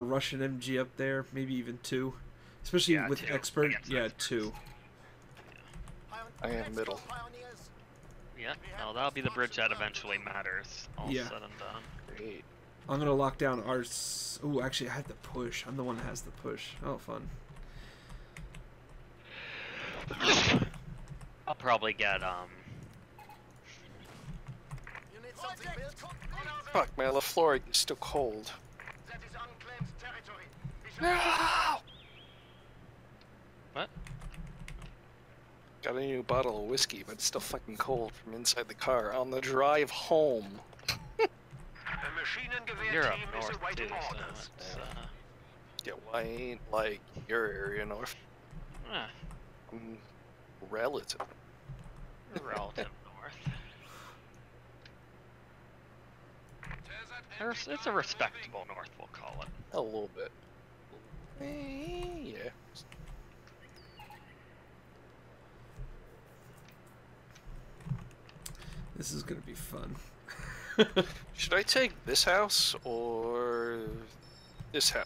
Russian MG up there, maybe even 2. Especially with two. expert, yeah, 2. I am middle. Yeah, well, that'll be the bridge that eventually matters, all Yeah. said and done. Great. I'm gonna lock down our... Ooh, actually, I had the push. I'm the one that has the push. Oh, fun. I'll probably get, Fuck, man, LaFleur is still cold. No! What? Got a new bottle of whiskey, but it's still fucking cold from inside the car on the drive home. You're up north, too, so it's, Yeah, why ain't, like, your area north? Relative. Relative north. It's a respectable north, we'll call it. A little bit. Yeah. This is gonna be fun. Should I take this house or this house?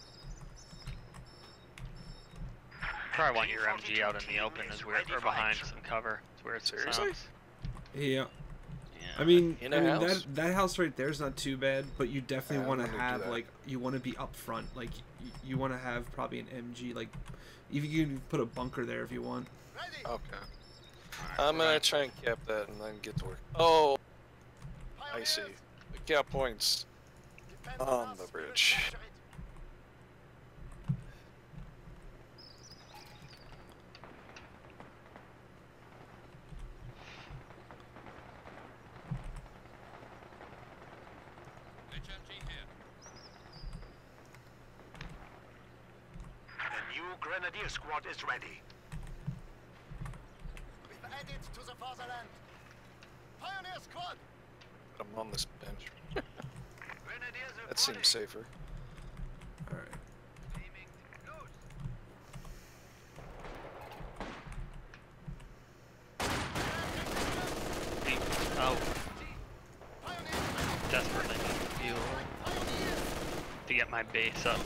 Probably want your MG out in the open as we're behind some cover. It's where it's Seriously? Yeah. Yeah. I mean, house? that house right there is not too bad, but you definitely Yeah, want to I'm gonna do have that. like you want to be up front. Like you want to have probably an MG. Like even you can put a bunker there if you want. Okay. I'm gonna try and cap that and then get to work. Oh, I see. The cap points on the bridge. The new Grenadier squad is ready. We've added to the fatherland. Pioneer squad. I'm on this bench. That seems safer. All right. Oh. Desperately need fuel to get my base up.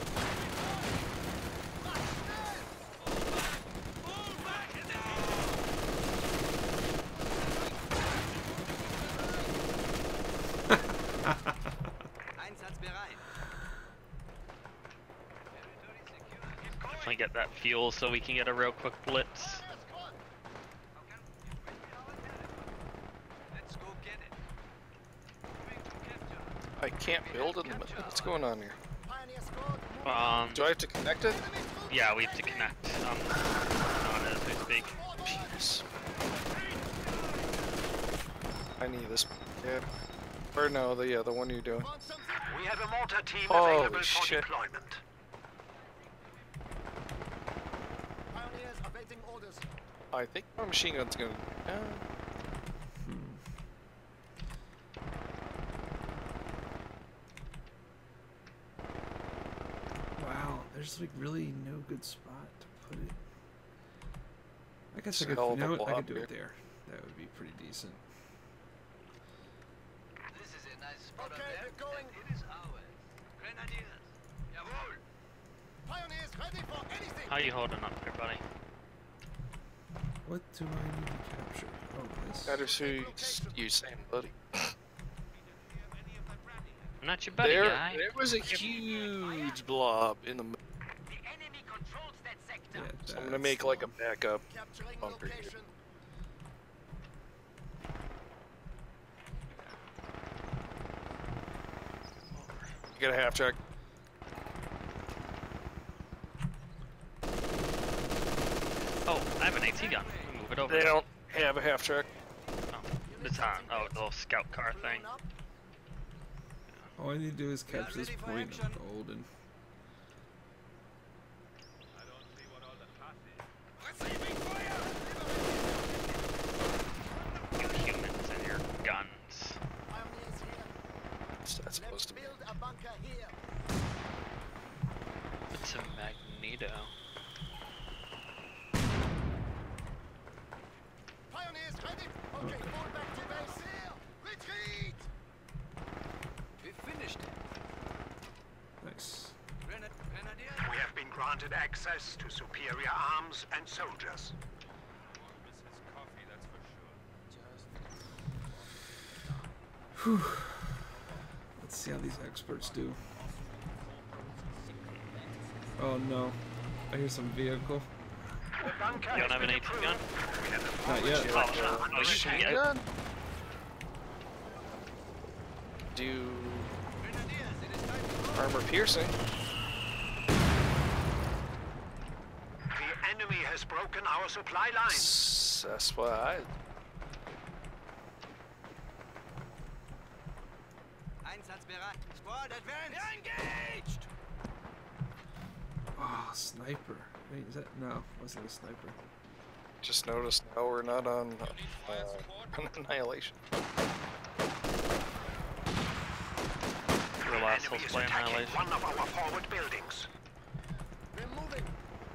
Definitely get that fuel so we can get a real quick blitz. I can't build in the middle. What's going on here? Do I have to connect it? Yeah, we have to connect on it as we speak. Jeez. I need this. Yeah. Or no, the one you're doing. We have a mortar team Holy available for shit. deployment. Pioneers awaiting orders. I think my machine gun's gonna. Wow, there's like really no good spot to put it. I guess It's I a could. hell of You a know what? I blob could do here. it there. That would be pretty decent. This is a nice spot Okay, up there. we're going. And it is ours. Grenadiers. Jawohl. Pioneers ready for anything. How you holding up there, buddy? What do I need to capture? Oh, this. Better see you saying, buddy. I'm not your buddy, guy. There was a huge blob in the middle. The enemy controls that sector. Yeah, So I'm gonna that's make the like a one. backup Capturing bunker here. location. You got a half track. Oh, I have an AT gun. Move it over. They don't have a half track. Oh, it's on. Oh, the little scout car thing. All I need to do is capture this point of gold and. You humans and your guns. Pioneers here. What's that Let's supposed to be? build a bunker here. It's a Magneto. Pioneers ready. Okay, fall back to base. Retreat. We finished it. Nice. Grenadiers. granted access to superior arms and soldiers. Let's see how these experts do. Oh no. I hear some vehicle. The bunker You don't has have an been 18 approved. gun? Not yet. Oh, Machine shit. gun? Do armor piercing. The enemy has broken our supply lines. That's why I. Einsatzbereit. Squad advance. Engaged. Oh, sniper. Wait, is that? No, wasn't a sniper. Just noticed now we're not on Annihilation. Your last Enemy whole is play attacking annihilation. one of our forward buildings. We're moving.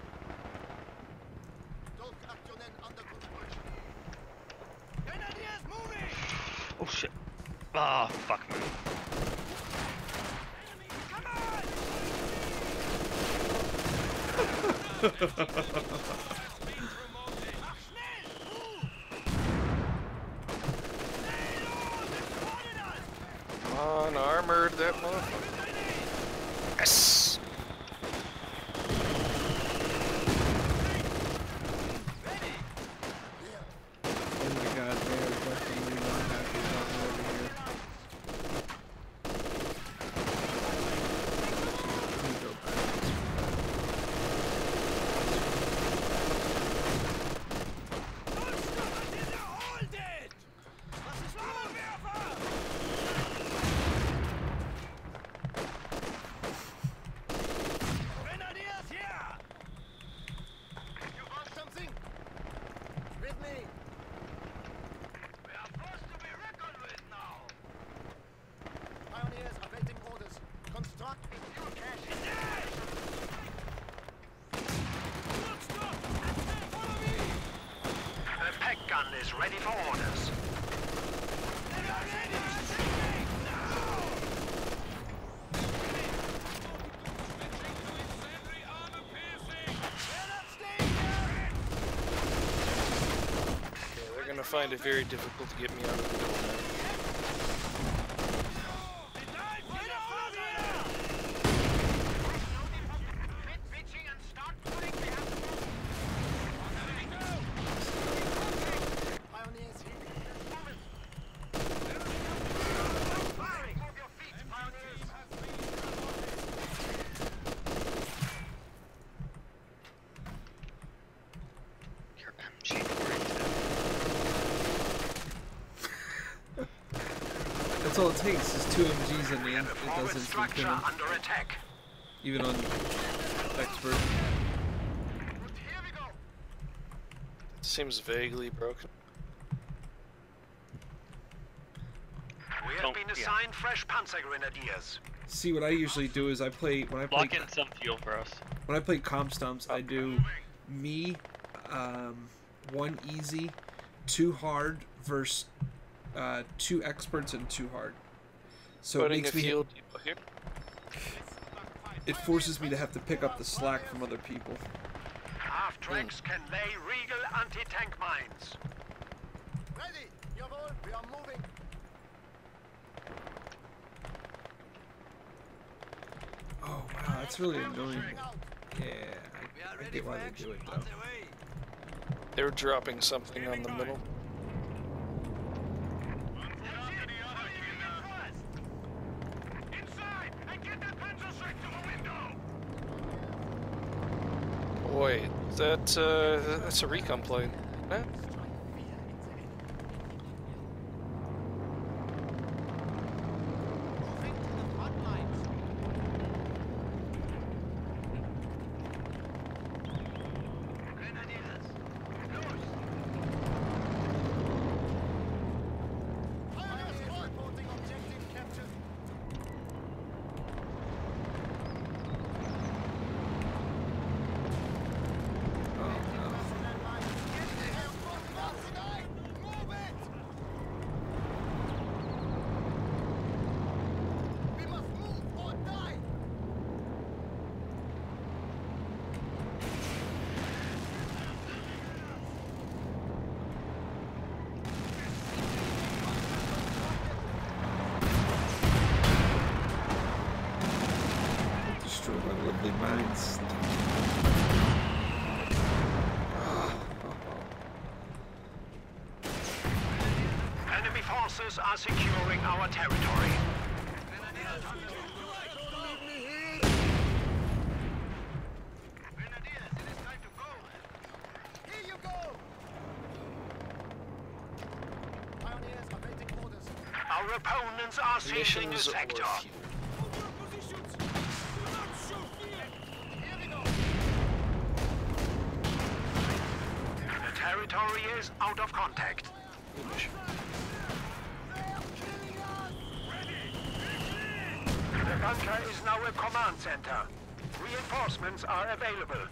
Dolkaktionen under construction. Grenadiers moving. Oh shit. Ah, fuck me. Come on. Mach schnell. Come on, armored that motherfucker. Yes! Oh my god, they are definitely not happy about me over here. Let me go back. Grenadiers here. You want something? With me. We are forced to be reckoned with now. Pioneers awaiting orders. Construct a fuel cache. The peg gun is ready for orders. Yeah, they're gonna find it very difficult to get me out of the building. Pioneers here. Your MG42. That's all it takes is 2 MGs in the end. The It forward does instant structure killing. under attack. Even on expert. Here we go. It seems vaguely broken. We have Don't- been yeah. assigned fresh Panzer Grenadiers. See, what I usually do is when I play Lock in some fuel for us. when I play comp stumps, I do me, 1 easy, 2 hard versus 2 experts and 2 hard. So it Putting makes a me field depot here. it forces me to have to pick up the slack from other people. Half-tracks can lay regal anti-tank mines. Ready. Jawohl. We are moving. Oh wow, that's really annoying. Yeah, We are I ready get for why they action. do it On though. the way. They're dropping something on the middle. Inside and get that Panzer straight to the window. Wait, that's a recon plane. Huh? Moving to the front lines. Grenadiers. Los. Pioneers reporting objective captured. Oh no. Lovely minds. Enemy forces are securing our territory. Here you go! Pioneers awaiting orders. Our opponents are seizing the Missions or sector. few. Here we go. The territory is out of contact. The bunker is now a command center. Reinforcements are available.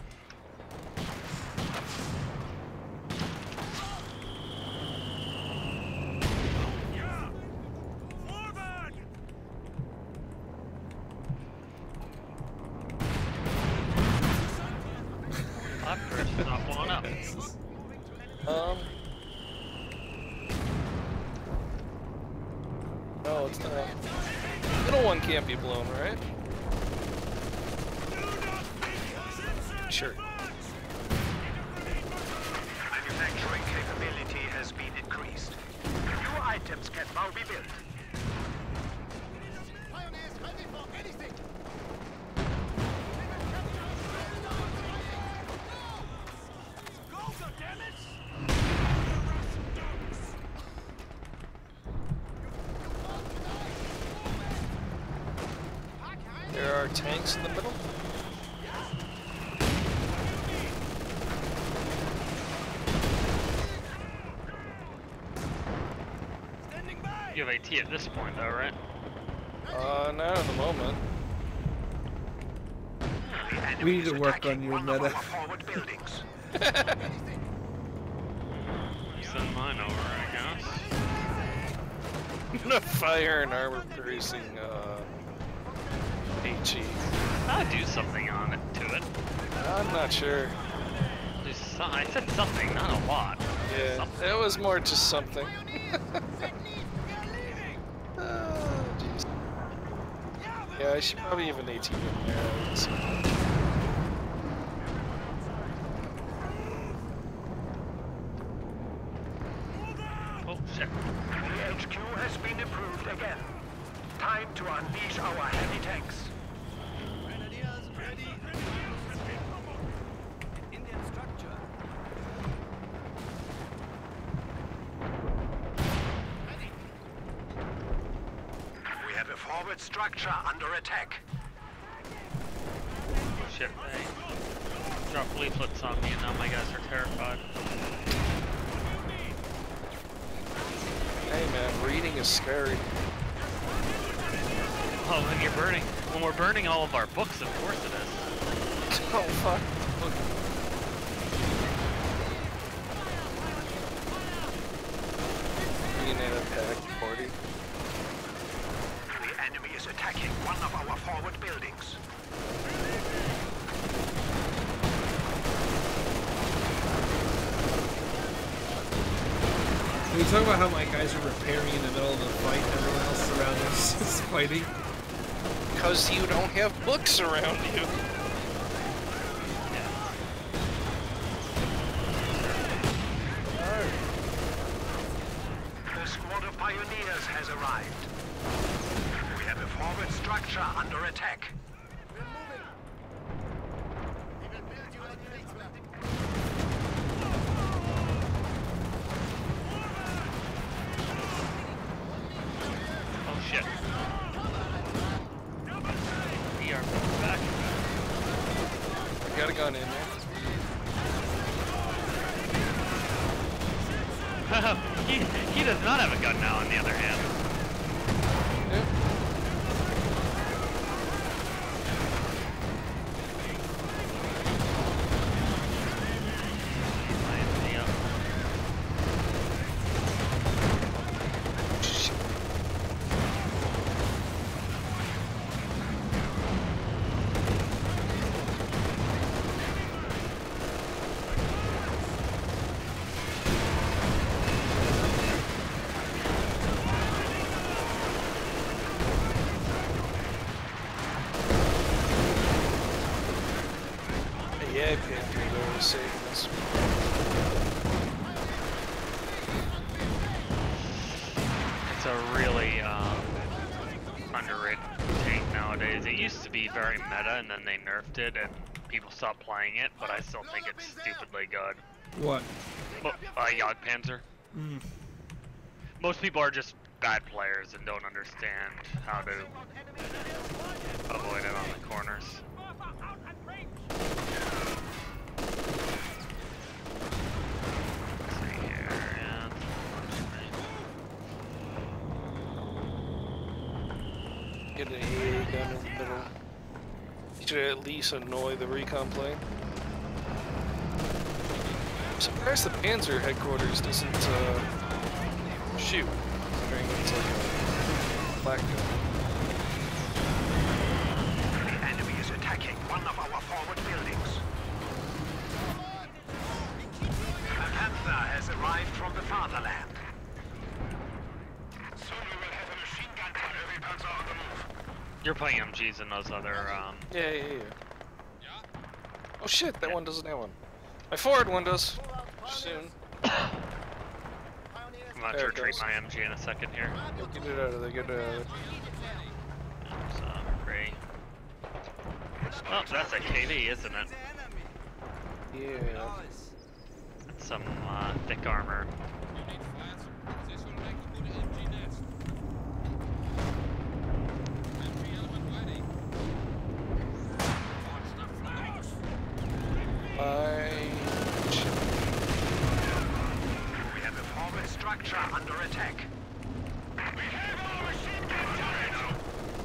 I'm first, not blowing up. No, it's not. Middle one can't be blown, right? Sure. Manufacturing capability has been increased. New items can now be built. Pioneers ready for anything. There are tanks in the middle. You have AT at this point, though, right? Not at the moment. We need to work on your meta. Forward buildings. Send mine over, I guess. Fire and armor producing HE. I'll do something on it to it. I'm not sure. I said something, not a lot. Yeah, Something. it was more just something. Jeez. Yeah, I should probably have an AT in there. Oh, shit. The HQ has been improved again. Time to unleash our heavy tanks. Grenadiers ready. Indian structure. Ready. We have a forward structure under attack. Oh, shit. They dropped leaflets on me, and now my guys are terrified. Hey man, reading is scary. Oh, when we're burning all of our books, of course it is. Oh fuck. Being in attack 40. The enemy is attacking one of our forward buildings. Can we talk about how my guys are repairing in the middle of the fight and everyone else around us is fighting? Because you don't have books around you. The squad of pioneers has arrived. We have a forward structure under attack. We're moving. We will build you a fleet. Oh, shit. We are back. I got a gun in there. he does not have a gun now, on the other hand. Yeah. Yeah, Panther, they're saving us. It's a really underrated tank nowadays. It used to be very meta, and then they nerfed it, and people stopped playing it. But I still think it's stupidly good. What? Jagdpanzer. Mm. Most people are just bad players and don't understand how to avoid it on the corners. Let's see here, yeah. Get an AA down in the middle. Should at least annoy the recon plane. I'm surprised the Panzer headquarters doesn't shoot, considering it's like a black gun. The enemy is attacking one of our forward buildings. A Panther has arrived from the fatherland. Soon we will have a machine gun for every Panzer on the move. You're playing MGs and those other, Yeah. Oh shit, that one doesn't have one. My forward one does. Soon. I'm about to There it retreat goes. my MG in a second here. Get it out of there, get it out of there. It's, gray. Oh, that's a KV, isn't it? Yeah. Some, thick armor. We have a forward structure under attack. We have our machine gun turret!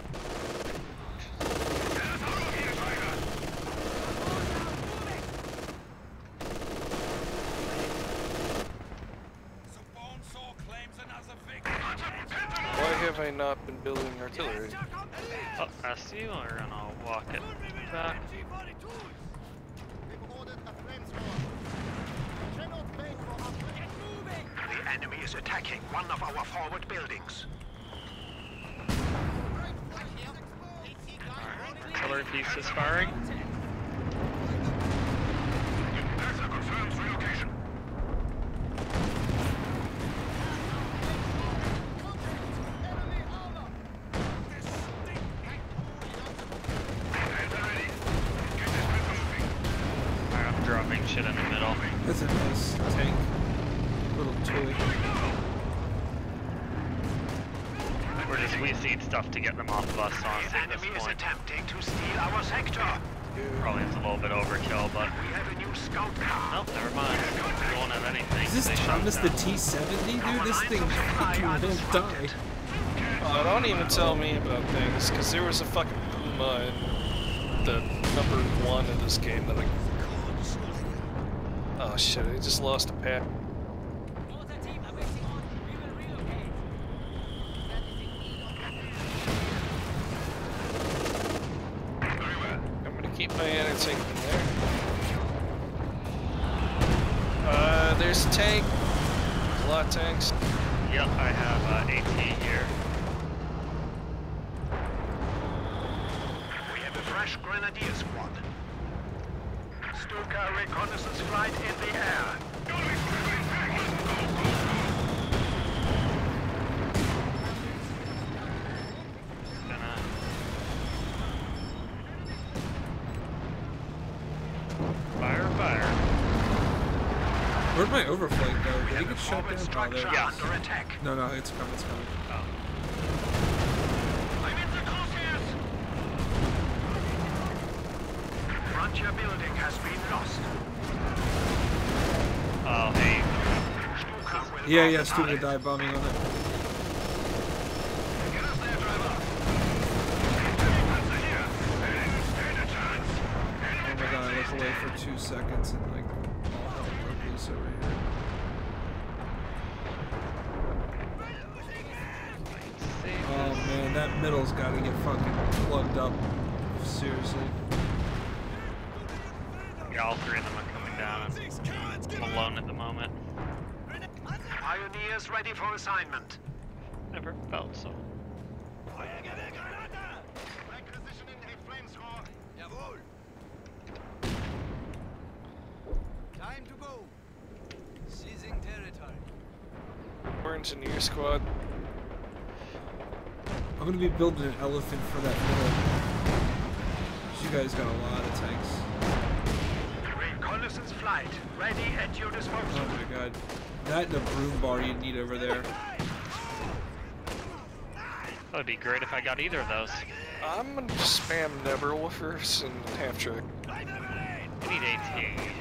Why have I not been building artillery? Oh, that's you. We're gonna walk it back. The enemy is attacking one of our forward buildings. Artillery piece is firing. Delta confirms relocation. Alright, I'm dropping shit in the middle. That's a nice tank. Little toy. We just need stuff to get them off of us, honestly, The at enemy this is point. attempting to steal our sector. Probably it's a little bit overkill, but... We have a new scout car. Oh, never mind. We won't have anything. Is this They shut Thomas the down. T-70, dude? This thing fucking won't die. Oh, don't even tell me about things, because there was a fucking Puma in the #1 in this game that I... Oh shit, I just lost a pack. I'm gonna keep my anti-tank in there. There's a tank. There's a lot of tanks. Yep, I have AT here. We have a fresh grenadier squad. Stuka reconnaissance flight in the air. Gonna... Fire. Where'd my overflight go? Did he We have a get shut forward down? Oh, structure there. Yeah. under attack. No, it's coming, it's coming. Oh. I'm in the crosshairs. Frontier building has been lost. Oh, hey. Stuka will Yeah, bomb yeah, the stupid target. dive bombing on it. Get us there, driver. Enemy Panzer here. They didn't stand a chance. Oh my god, I looked away for 2 seconds and like all hell broke loose over here. Oh man, that middle's gotta get fucking plugged up. Seriously. Yeah, all three of them are coming down. I'm alone at the moment. Pioneers ready for assignment. Never felt so. Requisitioning a flamethrower. Jawohl. Time to go. Seizing territory. More engineer squad. I'm gonna be building an elephant for that middle. You guys got a lot of tanks. Reconnaissance flight ready at your disposal. Oh my god. That and a broom bar you need over there. That would be great if I got either of those. I'm gonna just spam Neverwolfers and half track. I need AT.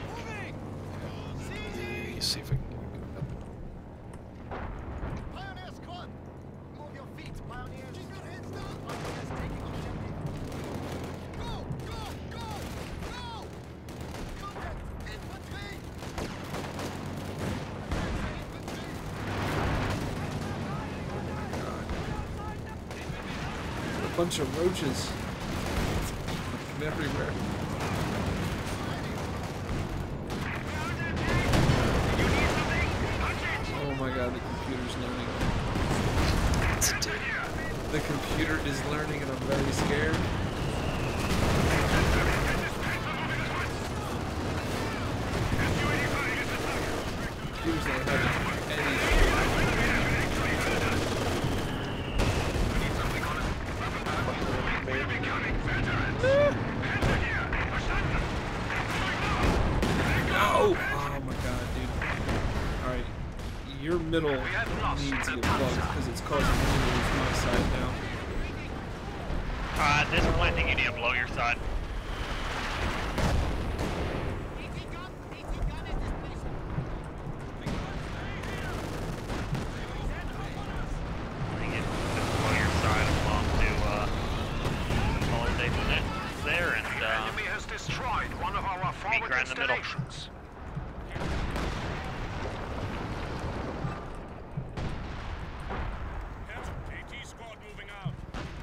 See if I can. Pioneer squad! Move your feet, pioneers! Keep your heads down! Pioneers taking objective. Go! Go! Go! Go! Contact! Infantry! A bunch of roaches. Fucking everywhere. Oh my god, the computer's learning. The computer is learning and I'm very scared. The computer's not having any No! Oh my god, dude. Alright. Your middle needs to get plugged because it's causing me to lose my side now. This planting you need to blow your side. I think it just blow your side and off to consolidate the net there and The enemy has destroyed one of our forward right in the middle. installations. AT squad moving out.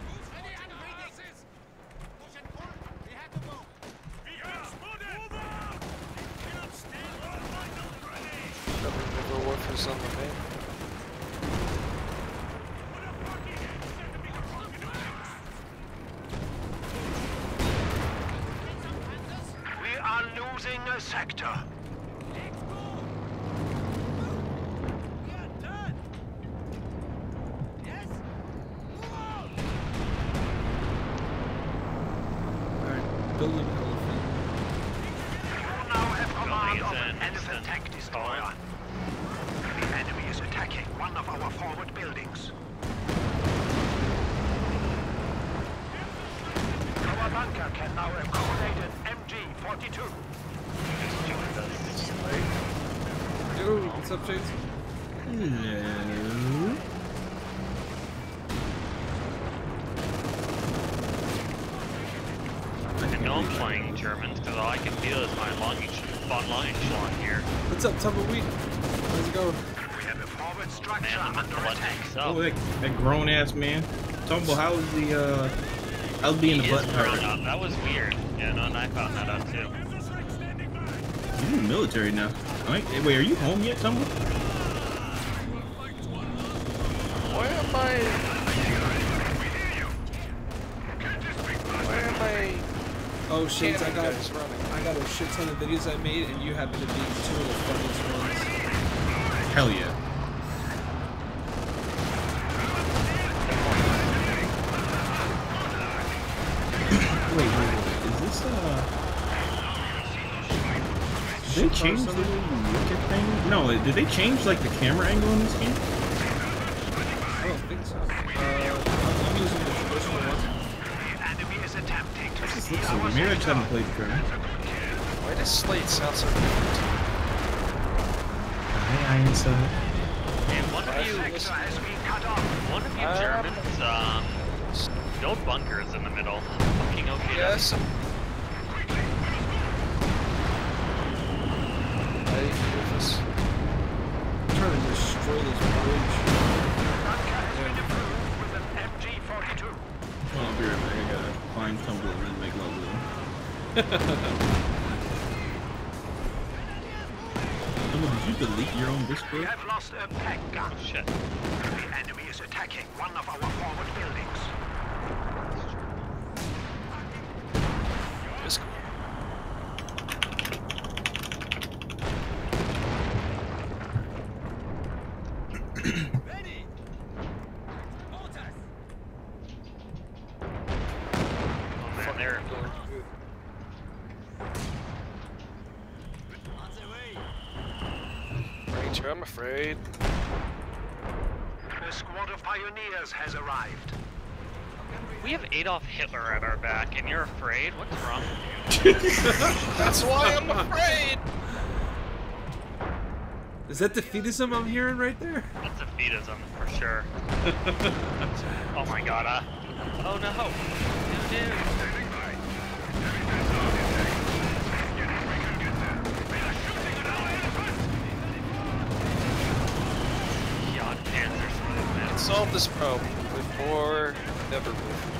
Neverwolfers on the main. We are losing a sector. Alright, building an elephant. You now have command of an Building is elephant in. tank destroyer. The enemy is attacking one of our forward buildings. Our bunker can now accommodate an MG-42. Yo, what's up, Chase? Hello. I know I'm playing Germans because all I can feel is my von Langenschlag here. What's up, Tumbleweed? How's it going? We have a forward structure Man, I'm under letting attack. things Oh, up. that grown ass man. Tumble, how's being the He butt is grown hurt? up. That was weird. Yeah, no, and I found that out too. You're in the military now. Right? Wait, are you home yet, Tumble? Why am I? Why am I? Oh, Shades, I got guys running? a shit ton of videos I made, and you happen to be two of the funniest ones. Hell yeah. wait. Is this did they change the way you look at things? No, did they change like the camera angle in this game? I don't think so. I'm using the traditional one. The enemy is attempting to This steal looks so our weird. Maybe I just sector. haven't played the trailer. Why does Slate sound so different? Hi, Ironside. And one of The you sector has been cut off. Germans, build bunkers in the middle. Fucking okay. Yes. I'm trying to destroy this bridge. Bunker has been improved with an MG-42. Oh, I'll be right back. I gotta find Tumble and then make love with him. Tumble, did you delete your own We Discord? have lost a pack gun. Oh shit. The enemy is attacking one of our forward buildings. Discord. Ready! Orders! Oh man, they're On the way! Ranger, I'm afraid. A squad of pioneers has arrived. we have Adolf Hitler at our back, and you're afraid? What's wrong with you? That's why I'm afraid! Is that defeatism I'm hearing right there? That's defeatism for sure. Oh my god, oh no. Dude. God, Panzer's movement. Let's solve this problem before ever.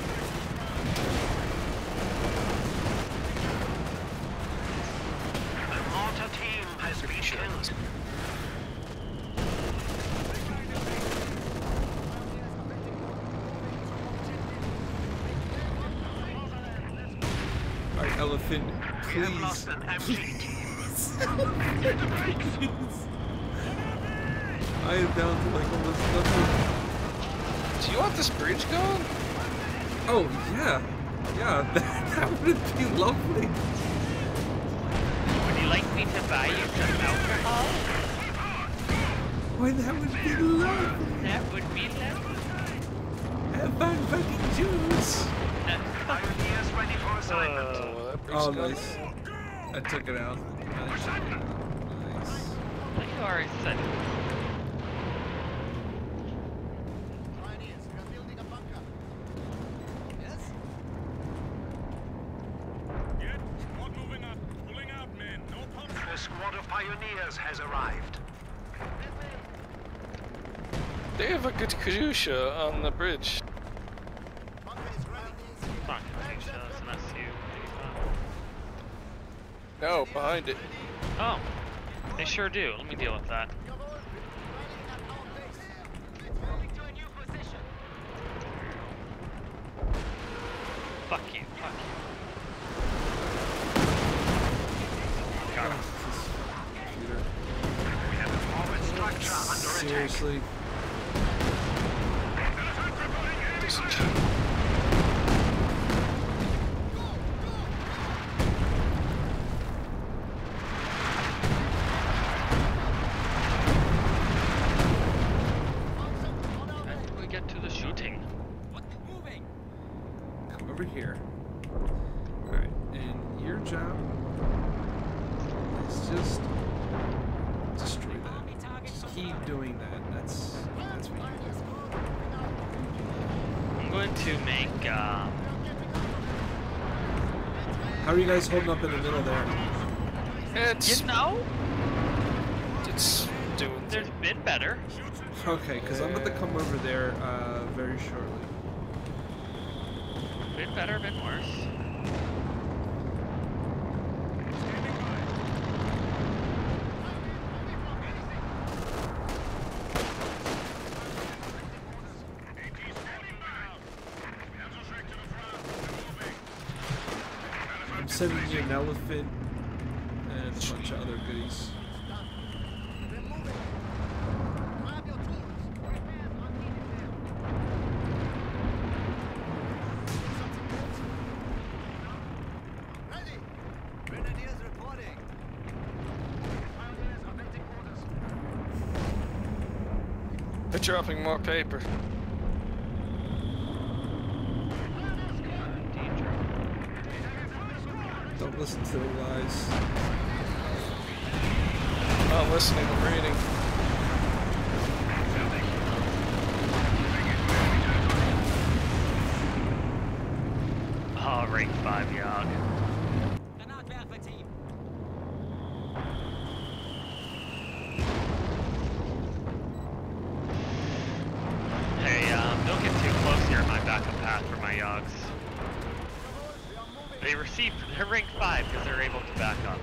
The mortar team has been killed. Alright, elephant, We have please. lost an MG team. I am down to like almost nothing. Do you want this bridge going? Oh, yeah. Yeah, that would be lovely. Would you like me to buy you some alcohol? Why, that would be lovely. That would be lovely. Have fun fucking Jews. Pioneers ready for assignment. That bridge Oh, going? nice. I took it out. Nice. You are a son. Pioneers, we are building a bunker. Yes? Get squad moving up. Pulling out, men. No pumps. A squad of pioneers has arrived. They have a good Katusha on the bridge. Bunker is ready. Fuck, it's an SU. No, behind it. Oh, they sure do. Let me deal with that. Moving to a new position. Fuck you. Got him. We have a forward structure under attack. Seriously. When did we get to the shooting? Moving. Come over here. Alright, and your job is just destroy that. Just keep doing that. That's what you do. I'm going to make, How are you guys holding up in the middle there? It's you know, it's doing. there's been better. Okay, because I'm about to come over there very shortly. Been better, been worse. I'm sending you an elephant and a bunch of other goodies. We're moving. Grab your tools. Repairs are needed there. Ready. Grenadiers reporting. Pioneers awaiting orders. They're dropping more paper. Don't listen to the lies. Not listening, I'm reading. Oh, rank 5 Yogg. Granatwerfer team. Hey, don't get too close here in my backup path for my Yogs. They received, they're rank 5 because they're able to back up.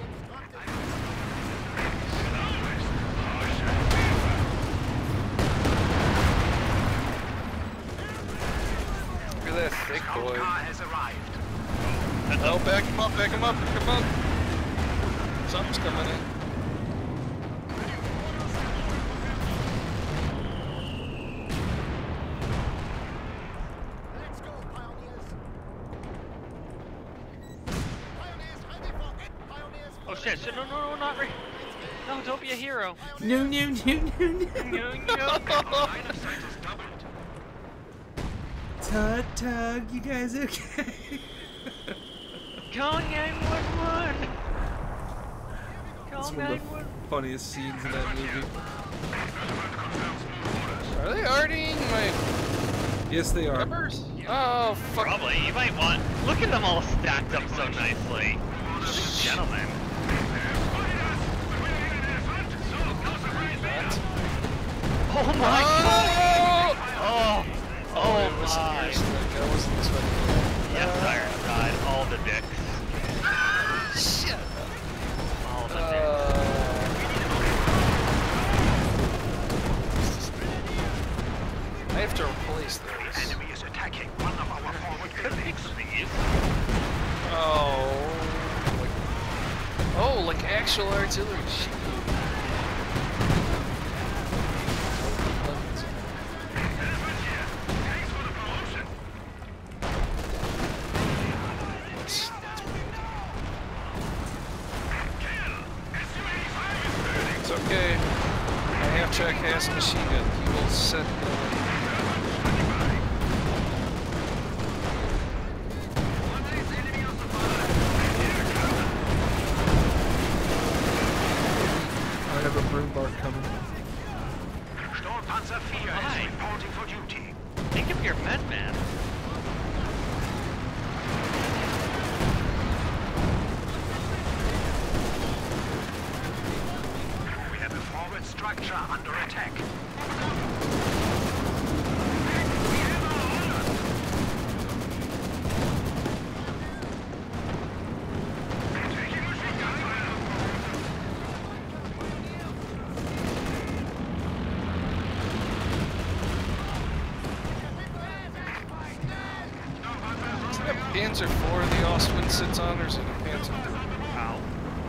Look at that thick Scout boy. car has arrived. Oh, back him up, back him up, back him up. Something's coming in. Oh shit, shit, no, no, no, not right. No, don't be a hero. No, no, no, no, no. No, no. Line of sight is doubled. Tug, Tug, you guys okay? Call 911. Call It's one of the 911. funniest scenes in that movie. Are they already my Yes, they are. peppers? Oh, fuck. Probably. You might want. Look at them all stacked up so nicely. Gentlemen. Oh my god! Oh! Oh it wasn't my! yours, like, I wasn't expecting that. Yes, Iron died. All the dicks. Shit. All the I have to replace those. Enemy is attacking one of our forward buildings. Oh. Oh, like actual artillery. Shit. It's okay. My half-track has a machine gun. He will set the... I have a broom bark coming. Sturmpanzer 4 Hi. is reporting for duty. Think of your med man. We have a forward structure under attack. Is that Panzer IV the Ostwind sits on, or is it a Panzer? Ow.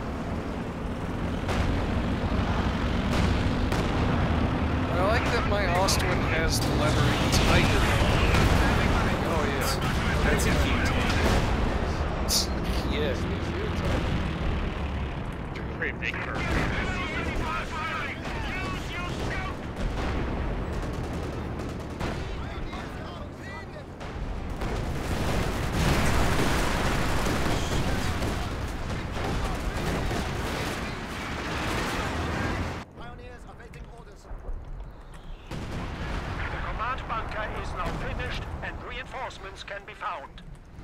I like that my Ostwind has the lettering Tiger. Oh, yes. That's a cute tank. Yeah. Pretty big bird. Pioneers awaiting orders. The command bunker is now finished and reinforcements can be found.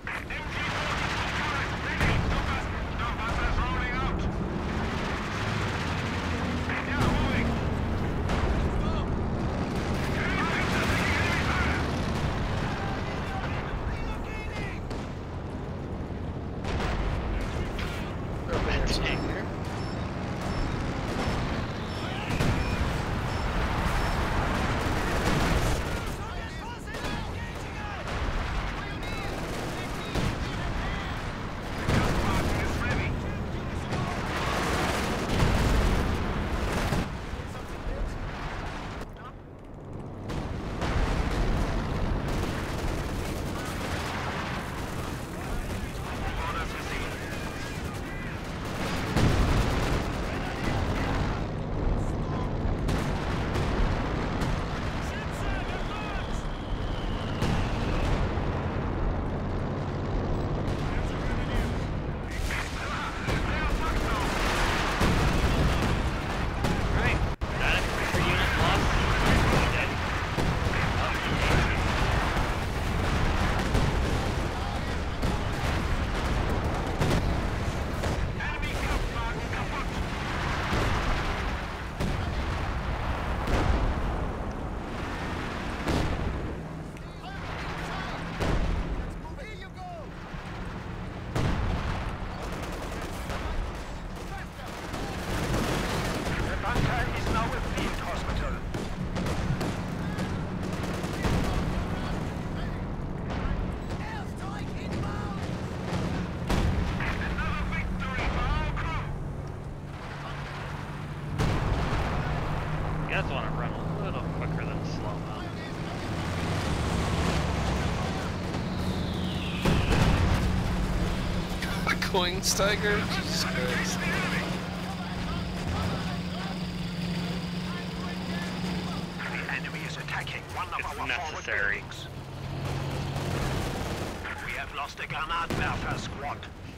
Right. That infantry unit lost. Dead. Here you go! The bunker is now a field hospital. Airstrike inbound! Another victory for our crew. You guys want to run a little quicker than slow mo. Coins Tiger? Jesus Christ. it's necessary. We have lost a Granatwerfer squad.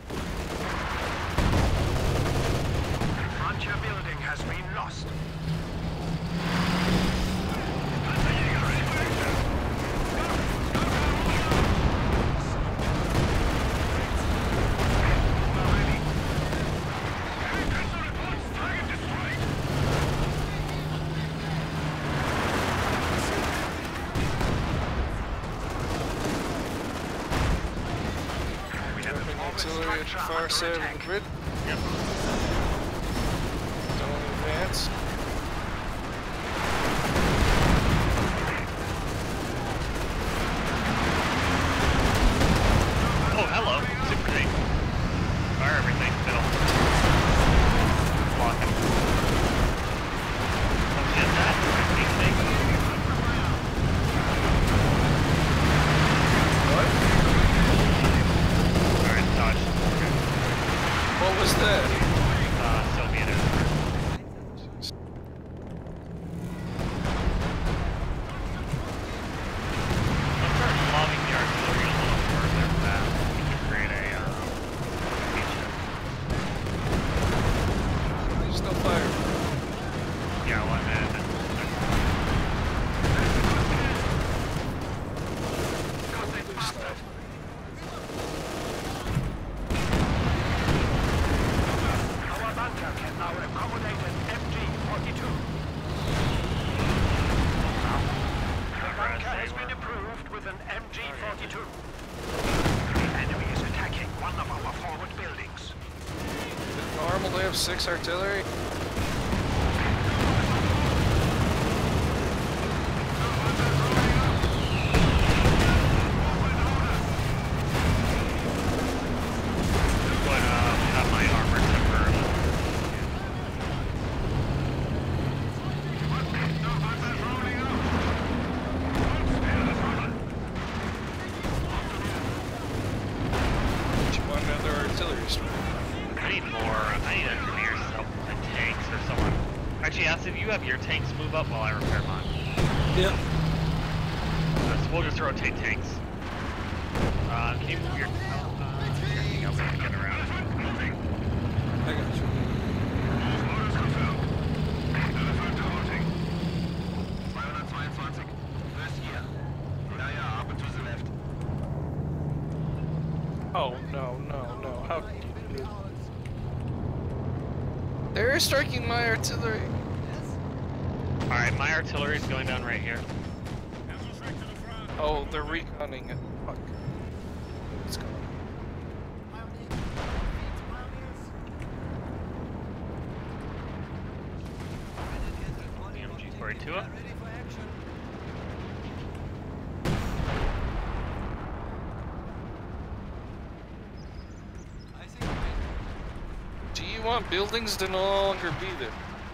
Frontier building has been lost. Artillery at the far side of the grid. Yep. Don't advance. Oh, hello. Super tank. Fire everything. Middle. Blocking. Oh, shit, that. Big thing. What? Alright, dodge. Okay. What was that? Soviet air. I'll start lobbing the artillery a little further back. We can create a, beachhead. There's no fire. Yeah, one minute. Our bunker can now accommodate an MG-42. The bunker has been improved with an MG-42. The enemy is attacking one of our forward buildings. Normal, they have 6 artillery. But, have my armor temporarily. Do you want another artillery strike? I need more. I need engineers to help with my tanks or someone. Actually, Acid, you have your tanks move up while I repair mine. Yep. So we'll just rotate tanks. Can you move your... I think I'll be able to get around. I got you. Orders confirmed. Elephant halting. 222. First year. Yeah, up and to the left. Oh, no. How did you do it? They're striking my artillery. Alright, my artillery is going down right here. Oh, they're reconning it. Fuck. Let's go. BMG-42 up. Do you want buildings to no longer be there?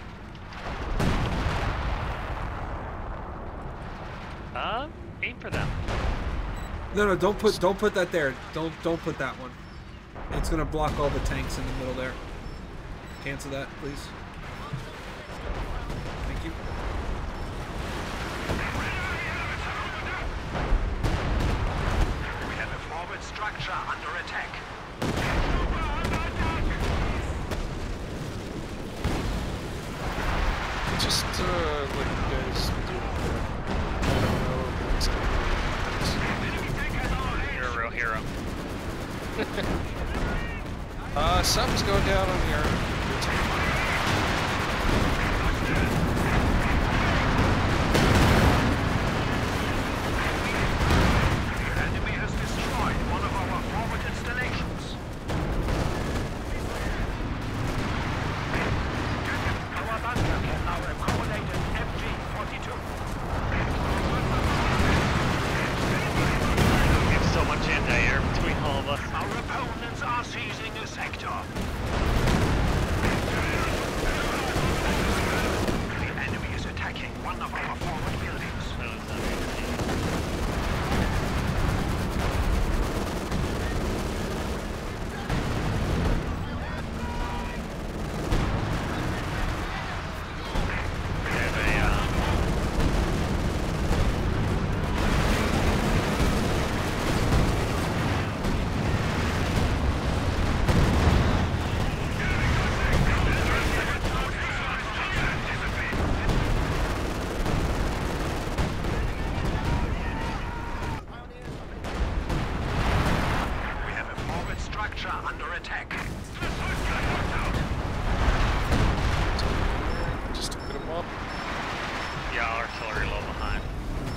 Aim for them. No, don't put that there. Don't put that one. It's gonna block all the tanks in the middle there. Cancel that, please. Thank you. We have a forward structure under attack. Just let you guys do it. I don't know exactly. You're a real hero. Something's going down on your team. The enemy has destroyed one of our forward installations. Our bunker can now accommodate an MG-42. We have so much anti-air between all of us. Our opponents are seizing a sector.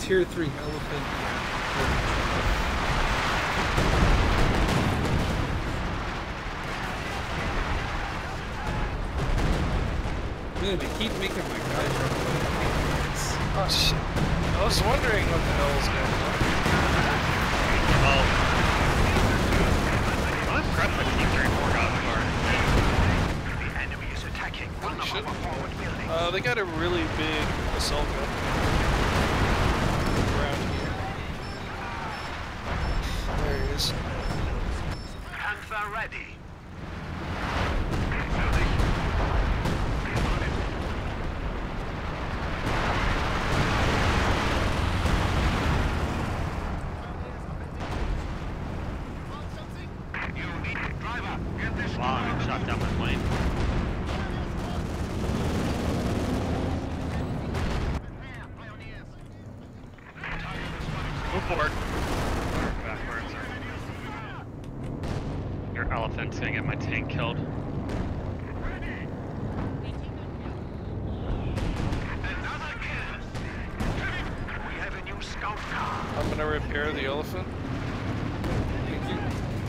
tier 3 elephant. Man, they keep making my guys run away. Oh shit. I was wondering what the hell was going on. Well, I'm impressed that T-34 got far. The enemy is attacking one of our forward buildings. They got a really big assault gun around here. There he is. Panther ready. Wow, I shot down my plane. Move forward. Backwards. Your elephant's gonna get my tank killed. We have a new scout car. I'm gonna repair the elephant. Thank you.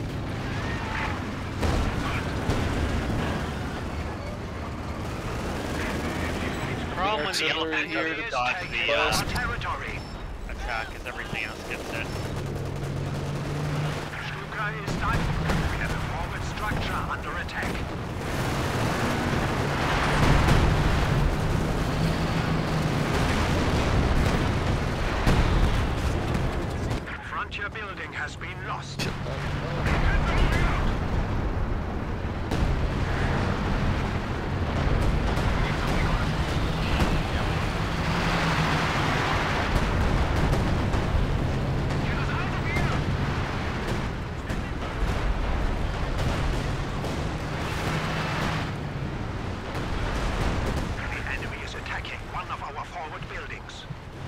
Problem with the Artillery elephant here doesn't to dodge Taking the our territory. attack as everything else gets it. Stuka is done. We have a forward structure under attack. Frontier building has been lost. The enemy is attacking one of our forward buildings.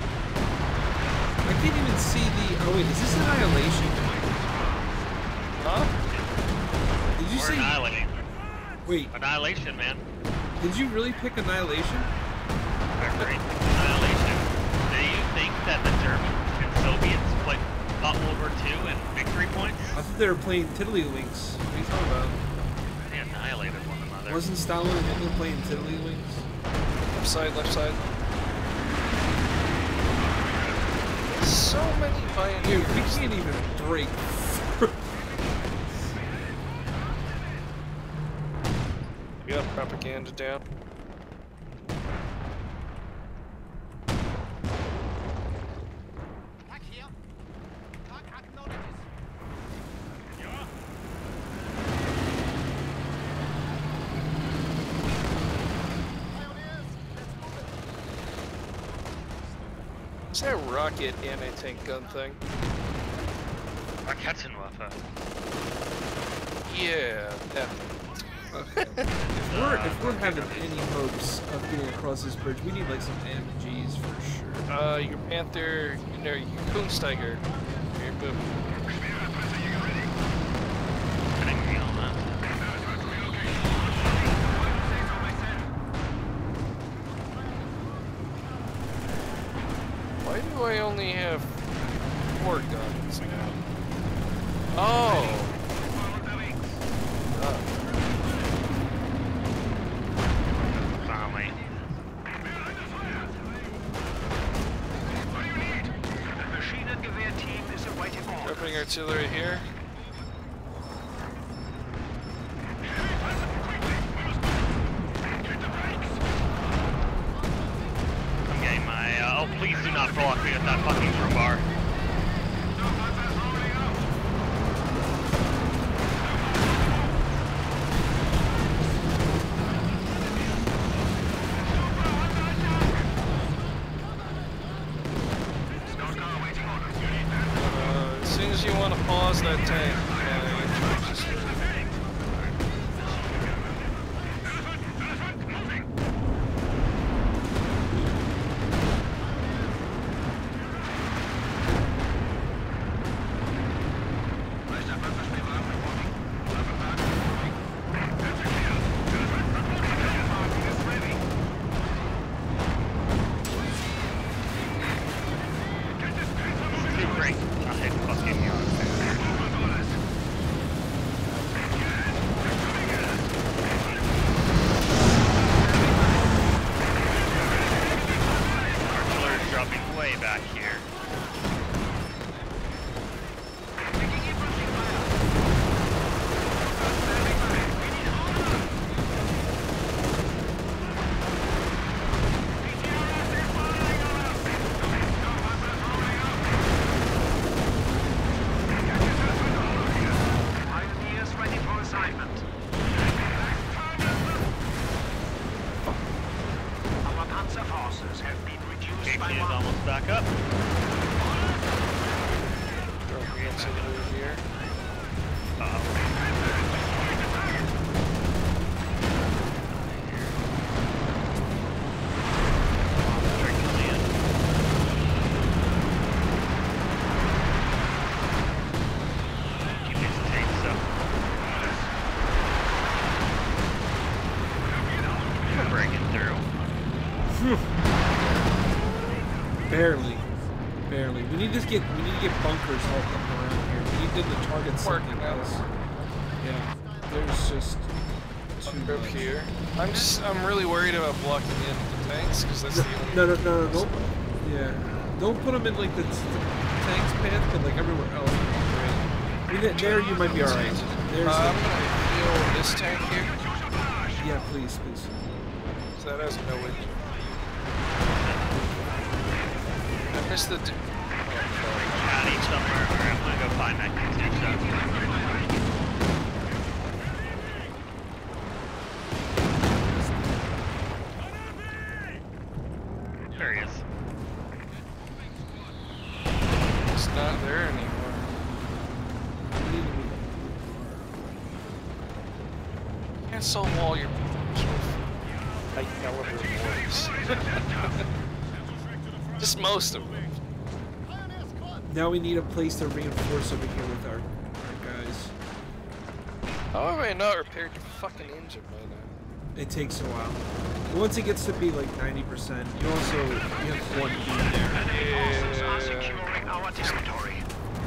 I can't even see the. Oh wait, is this Annihilation? Huh? Did you Or say? annihilating. Wait, Annihilation, man. did you really pick Annihilation? Great. Annihilation. Do you think that the Germans and Soviets played fought World War II and victory points? I thought they were playing Tiddlywinks. What are you talking about? They annihilated one another. Wasn't Stalin and Hitler playing Tiddlywinks? Left side, left side. So many Dude, pioneers. we can't even break. We got propaganda down. Back here. Target acknowledges. Pioneers, let's move it. Is that rocket anti-tank gun thing? Raketenwaffe. Yeah, that. Okay. If we're having any hopes of getting across this bridge, we need like some MGs for sure. Your Panther, your Kunsteiger. Here, boom. I didn't feel that. Why do I only have 4 guns now? Oh! Finally. The machine and gewehr team is awaiting orders. Dropping artillery here. I'm getting my, oh please do not block me with that fucking crowbar. As soon as you want to pause that tank, just MG is almost back up. Here. Barely. We need to get bunkers all up around here. We need them to target something else. Yeah. There's just too up much. here. I'm really worried about blocking in the tanks because that's the only. No. Don't. Yeah. Don't put them in like the tanks path, but like everywhere else. I mean, there you might be alright. There's. I'm gonna heal this tank here. Yeah, please. So that has no engine. I missed the. I need somewhere. Alright, I'm gonna go find that contention. There he is. It's not there anymore. You can't solve all your problems with high caliber boys. Just most of them. Now we need a place to reinforce over here with our guys. How have I not repaired your fucking engine by now? It takes a while. Once it gets to be like 90%, you have one beam there. Forces are securing our territory.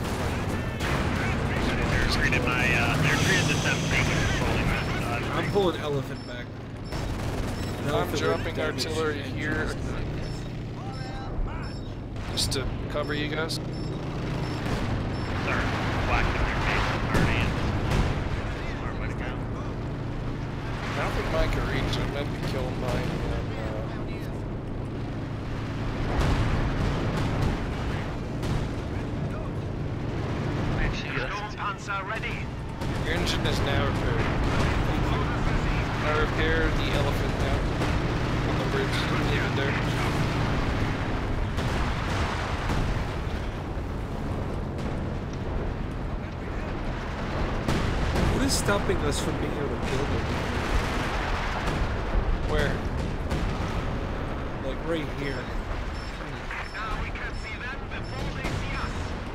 They're treating my, they're treating this empty. I'm pulling elephant back. I'm dropping artillery here. Just to cover you guys. Start whacking their face with Guardians. Smart way to go. I don't think mine can reach. I might be killing mine. Storm Panzer ready. Your engine is now repaired. I repair the elephant now. On the bridge. Leave it there. What is stopping us from being able to build it? Where? Like right here. Now we can see them before they see us.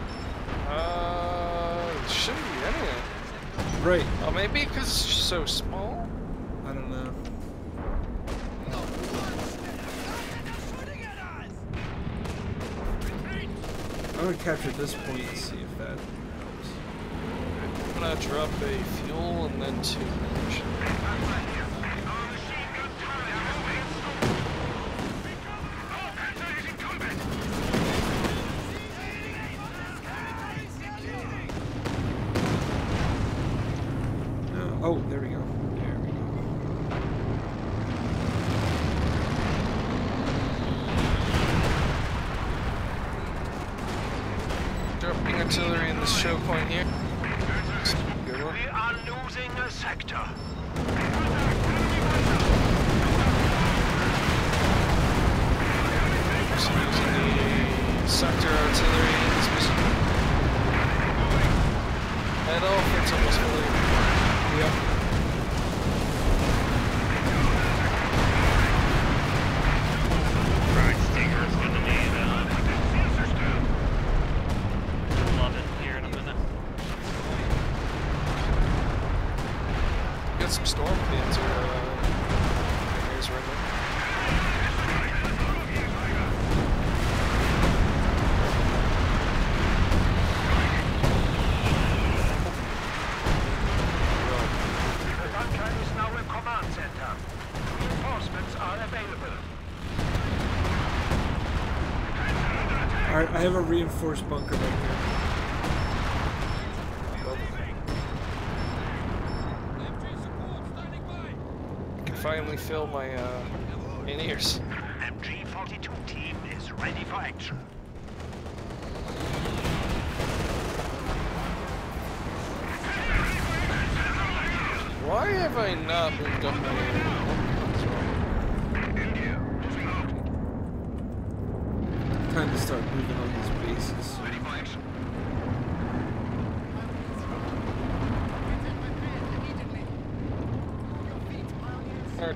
Shouldn't be anything. Right. Oh, maybe because it's so small? I don't know. I'm gonna capture this point and see if that helps. I'm gonna drop a fuel and then 2 munitions. Oh, there we go. There we go. Dropping artillery in this choke point here. Good one. We are losing a sector. Just using the sector artillery in this mission. That elephant's almost fully. Yep. Right, Stinger is gonna need, love it here in a minute. Got some storm pins or here's right there. The bunker is now a command center. Reinforcements are available. Alright, I have a reinforced bunker right here. I can finally fill my in-ears. MG42 team is ready for action. Why have I not moved up my area?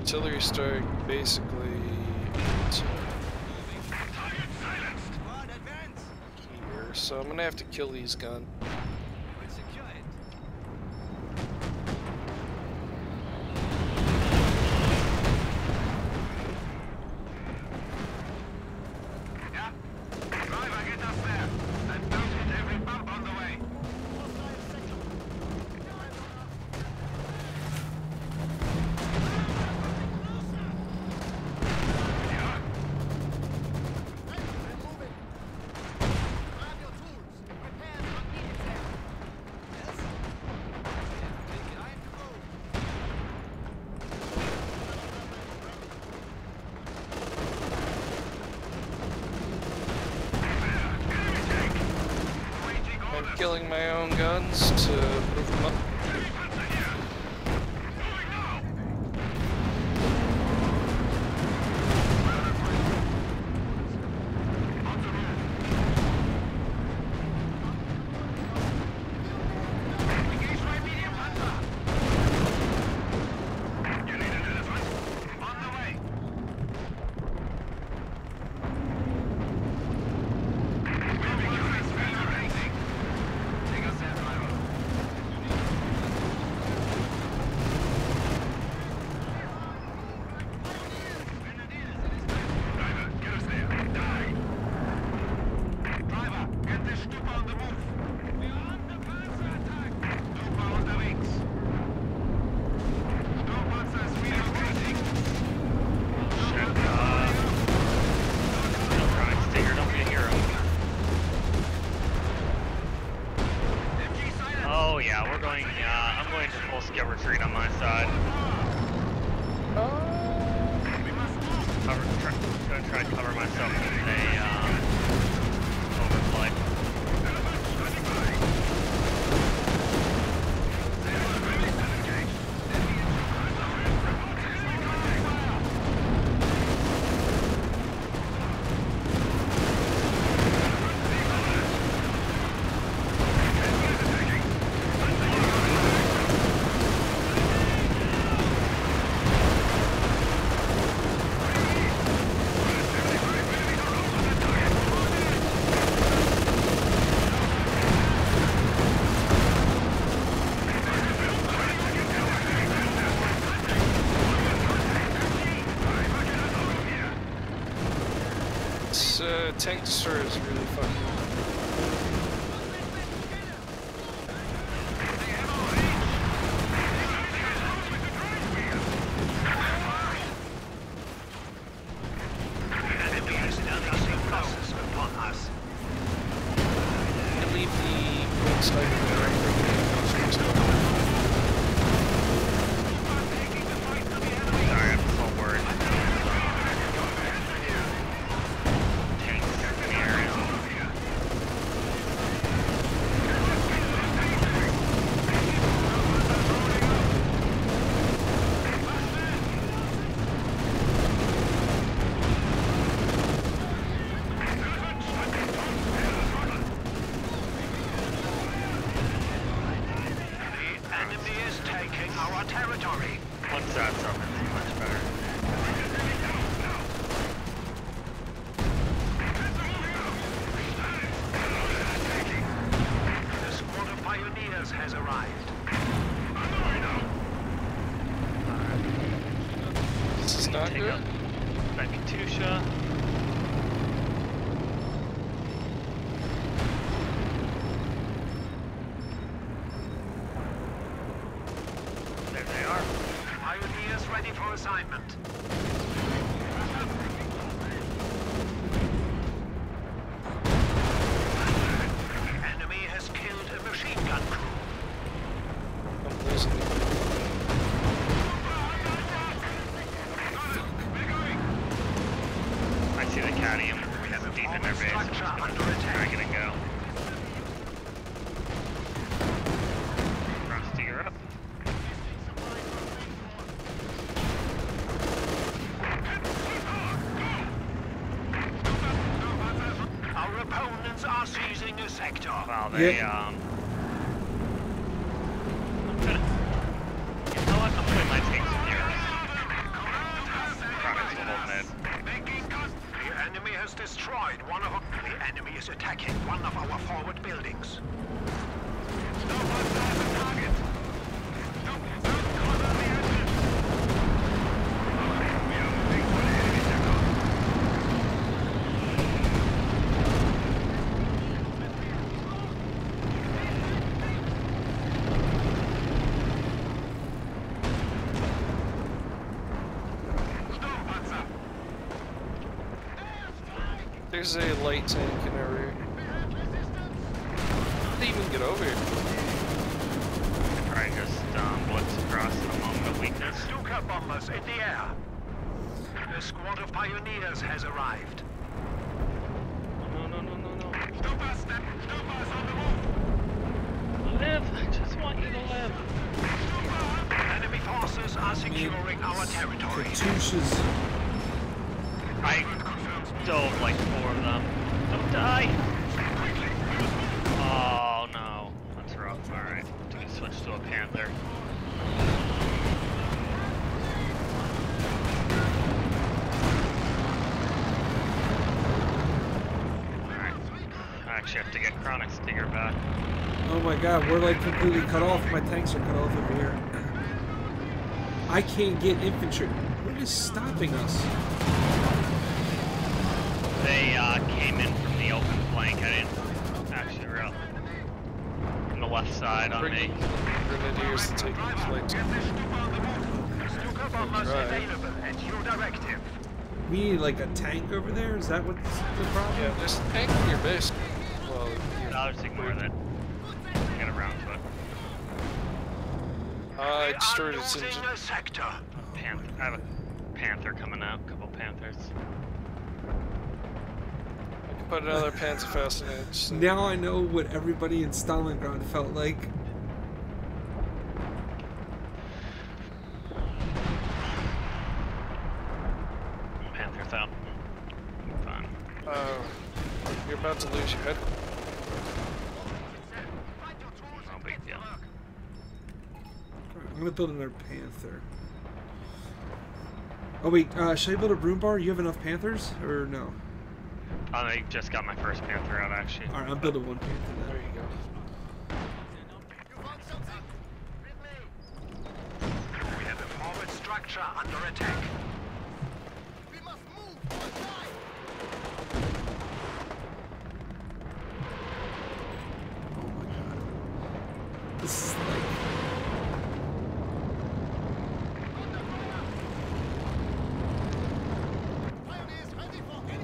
artillery strike basically to here, so I'm gonna have to kill these guns. Killing my own guns to move them up. Retreat on my side. Gonna try to cover myself with a overflight. Tank destroyer is really fucking. Leave the inside of the Sorry, I'm so worried. Once that's up, it's much better. The squad of pioneers has arrived. This is not Take good. up that Katusha. There they are. Pioneers ready for assignment. Enemy has killed a machine gun crew. I'm losing it. I see the cadmium deep in their base. I'm just gonna drag it and go. Cross to Europe. Our opponents are seizing a sector. Wow, they, Yeah. I'm gonna... You know what? I'm putting my tanks in here. both mid. The enemy has destroyed one of our... The enemy is attacking one of our forward buildings. No one knows the target. Don't cover the enemy. We are moving for the enemy sector. There's a light tank in our rear. How did they even get over here? Probably just blitz across in a moment of weakness. Stuka bombers in the air. A squad of pioneers has arrived. No. Stupas on the move. Live! I just want you to live. Enemy forces are securing our territory. Katusha's. I dove like 4 of them. Don't die! Oh no. That's rough. Alright. We switch to a Panther. Alright. I actually have to get Chronic Stinger back. Oh my god, we're like completely cut off. My tanks are cut off over here. I can't get infantry. What is stopping us? They came in from the open flank. I didn't actually realize. On the left side on me. Grenadiers to take the flight. Stuka bombers Right. available at your directive. We need like a tank over there? Is that what's the problem? Yeah, there's a tank in your base. Well, I'll just ignore that. Get around to it. I destroyed its Losing engine. a sector. Panther. I have a Panther coming out. A couple Panthers. I can put another Panzer fast in it. So. Now I know what everybody in Stalingrad felt like. Panther's out. Fine. You're about to lose your head. No big deal. I'm gonna build another Panther. Oh wait, should I build a broom bar? You have enough Panthers? Or no? I just got my first Panther out actually. Alright, I'm building one Panther There then. you go. We have a forward structure under attack. We must move or die. Oh my god. This is like... Pioneers ready for enemy.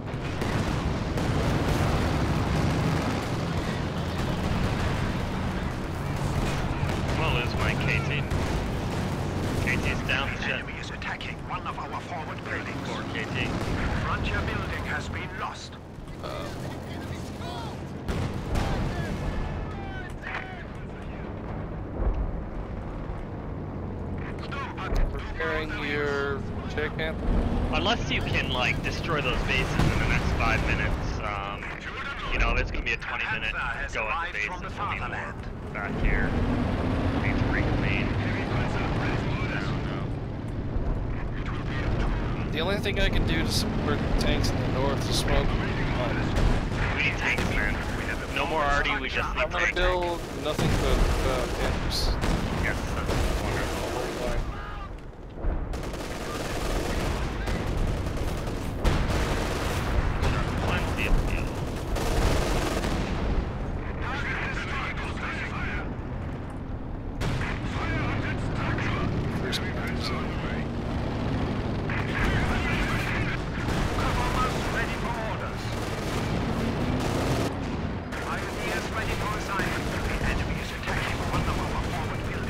I'm gonna lose my KT. KT's down. The Shit. enemy is attacking one of our forward buildings. 4 KT. Frontier building has been lost. Enemy scored. Repairing your J-Camp. Unless you can like destroy those bases in the next 5 minutes, you know, there's gonna be a 20-minute go at the bases. We'll need more back here. Need to reconvene. I don't know. The only thing I can do to support tanks in the north is smoke. We need tanks, man. No more arty, we just need I'm gonna tanks. build nothing but Panthers. Yes, that's wonderful. Plenty of fuel. First Panthers. Bombers ready for orders. Pioneers ready for assignment. The enemy is attacking one of our forward buildings.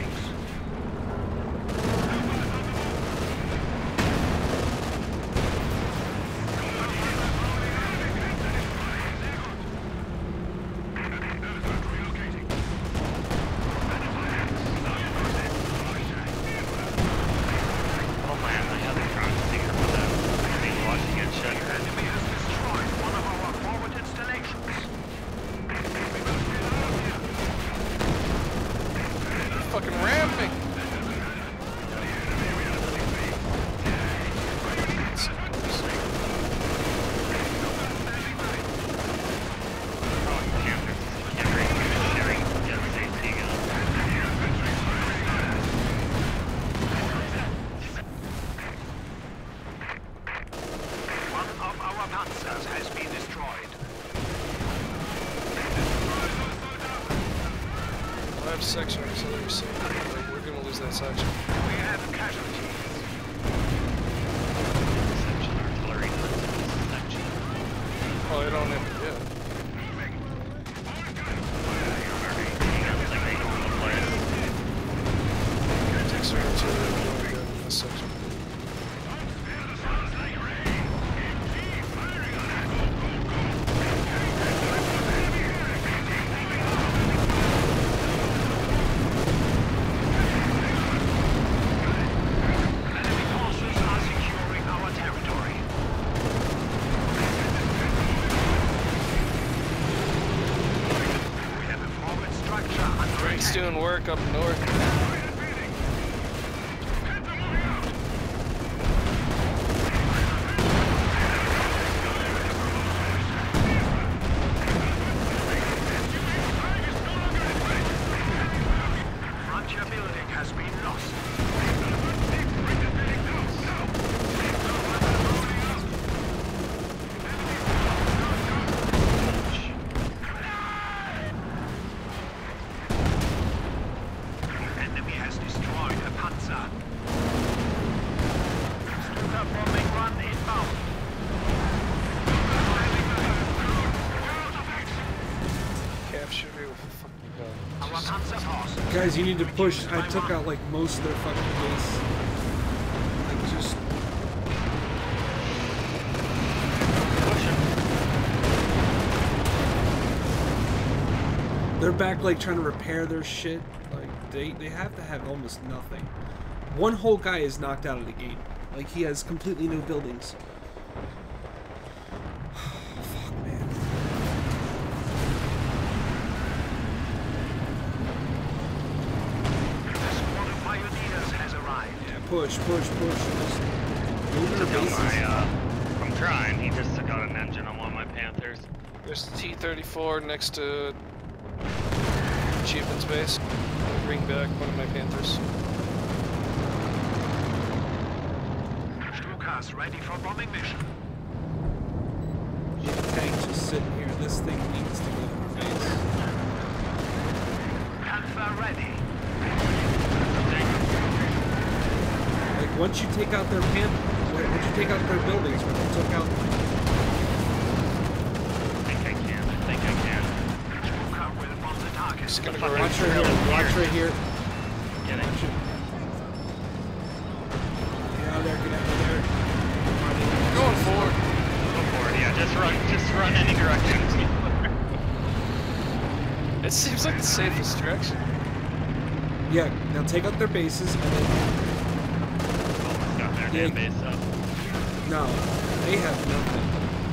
section artillery soon. Like, we're gonna lose that section. We have casualties. Section artillery. Section. Oh, I don't have it yet. Takes her artillery to go again in this section. Enemy forces are securing our territory. We have a forward structure under Frank's attack. doing work up north. Frontier building has been lost. Enemy has destroyed a panzer. Stuka bombing run inbound. Capture me with a fucking gun. Our panzer force. Guys, you need to push. I took out like most of their fucking base. Like just. They're back like trying to repair their shit. Like they have to have almost nothing. One whole guy is knocked out of the game. Like he has completely new buildings. Fuck man. The squad of pioneers has arrived. Yeah, push. Just move their Took out bases. my, I'm trying. He just took out an engine on one of my Panthers. There's the T-34 next to Achievements base. I'll bring back one of my Panthers. Stukas ready for bombing mission. Yeah, the tank just sitting here. This thing needs to go to our base. Panther ready. Like once you take out their once you take out their buildings, when you took out. I think I can. Stuka will bomb the target. Just gonna go right Watch right here. Watch right here. Get it. Watch it. Get out of there. Get out of there. Going forward. Go for it. Yeah, just run any direction. It seems like the safest direction. Yeah. Now take out their bases and then. Almost got their damn base up. No, they have nothing.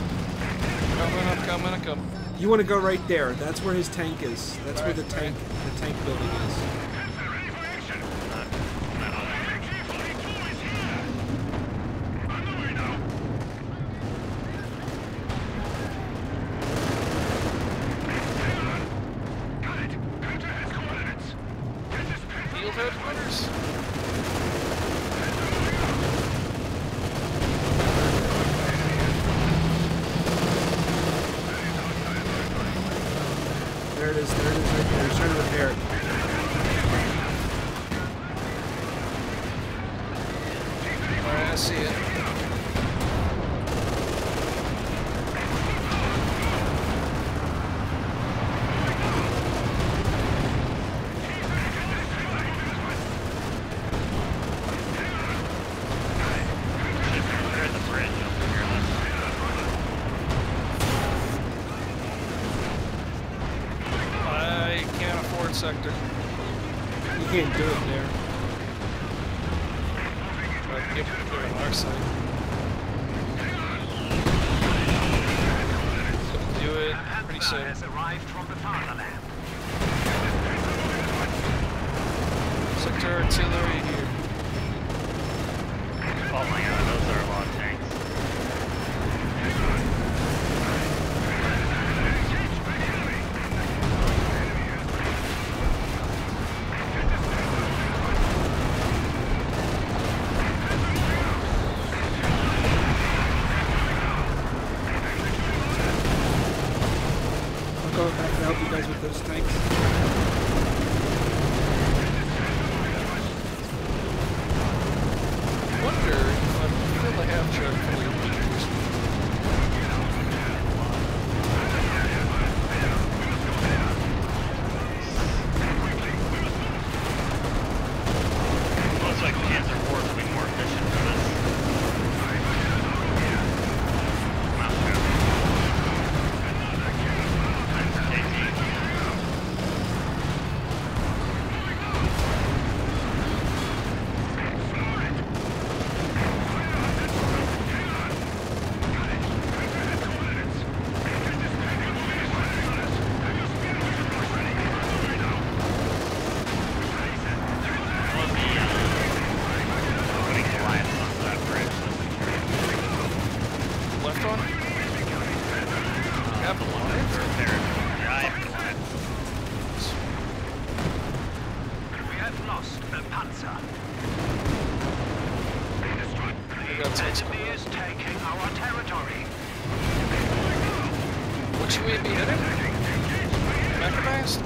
I'm coming. You want to go right there. That's where his tank is. That's where the tank building is. Field headquarters. There it is right there. He's trying to repair it. Alright, I see it. They're at the bridge over here. I can't afford sector. You can't do it there. But yep, they're on our side. Do it pretty Panther soon. has arrived from the fatherland. Sector artillery here. Oh my god, those are a lot of tanks. what's Enemy going on. is taking our territory. Which way be headed? Mechanized?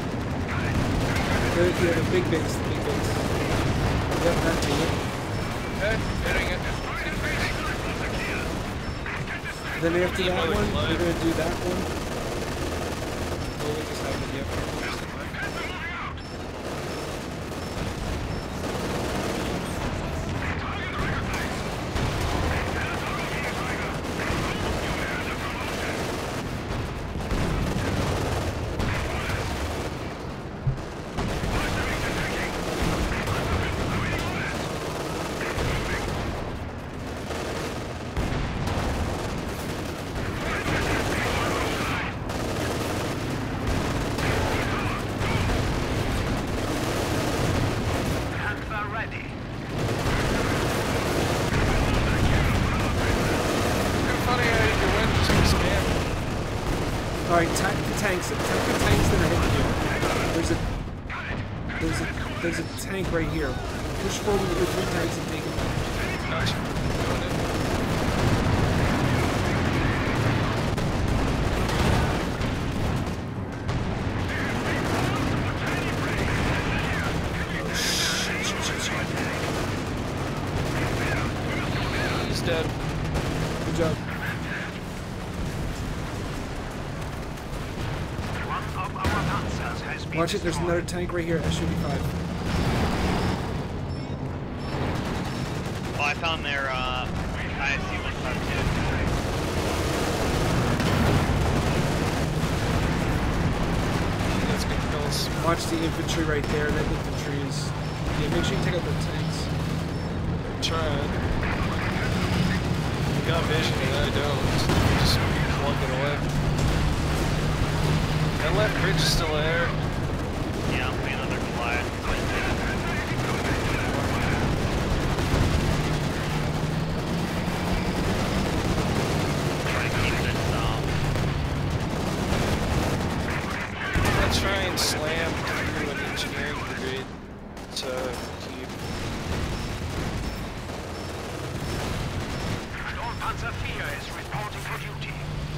The big base, the big base. Yep, that's it. Okay, hitting it. Then after that Another one, glide. we're gonna do that one. Oh, we just have it, yep. Panther ready. Funny how you can win just spam. Alright, attack the tanks. Attack the tanks that are hitting you. There's a tank right here. Push forward with 3 tanks and take them. Gotcha. Doing it. He's dead. Good job. One of our Panzers has been Watch it, there's destroyed. another tank right here, SUV-5. Oh, I found their ISC 152. That's good kills. Watch the infantry right there. That infantry is... Yeah, make sure you take out the tanks. Trying. You got vision and I don't. Just plugging away. That left bridge is still there. Yeah, I'm playing another flight. Try to keep this, I'll try and slam through an engineering brigade to keep. Panzer IV is reporting for duty.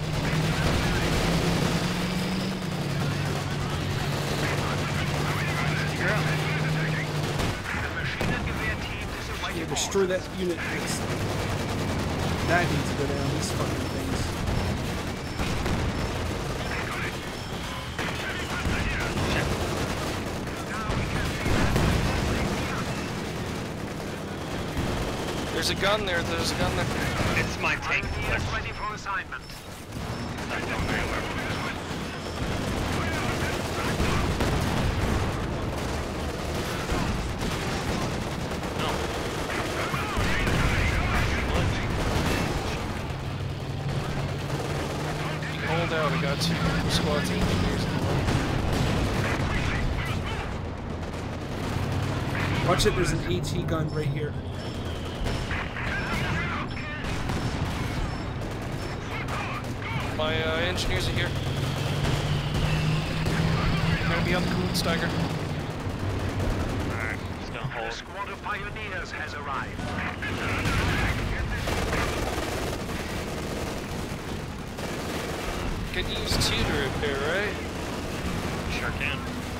The machine and gewehr team is Yeah, awaiting destroy orders. that unit. That needs to go down. These fucking things. There's a gun there, there's a gun there. it's my tank He is glitch. ready for assignment. Not going anywhere. No. You hold out, I got 2 squads of engineers in the way. Watch it, there's an AT gun right here. My engineers are here. They're gonna be on the Kuhnsteiger. Alright, just gonna A hold. squad of pioneers has arrived. Could use 2 to repair, right? Sure can.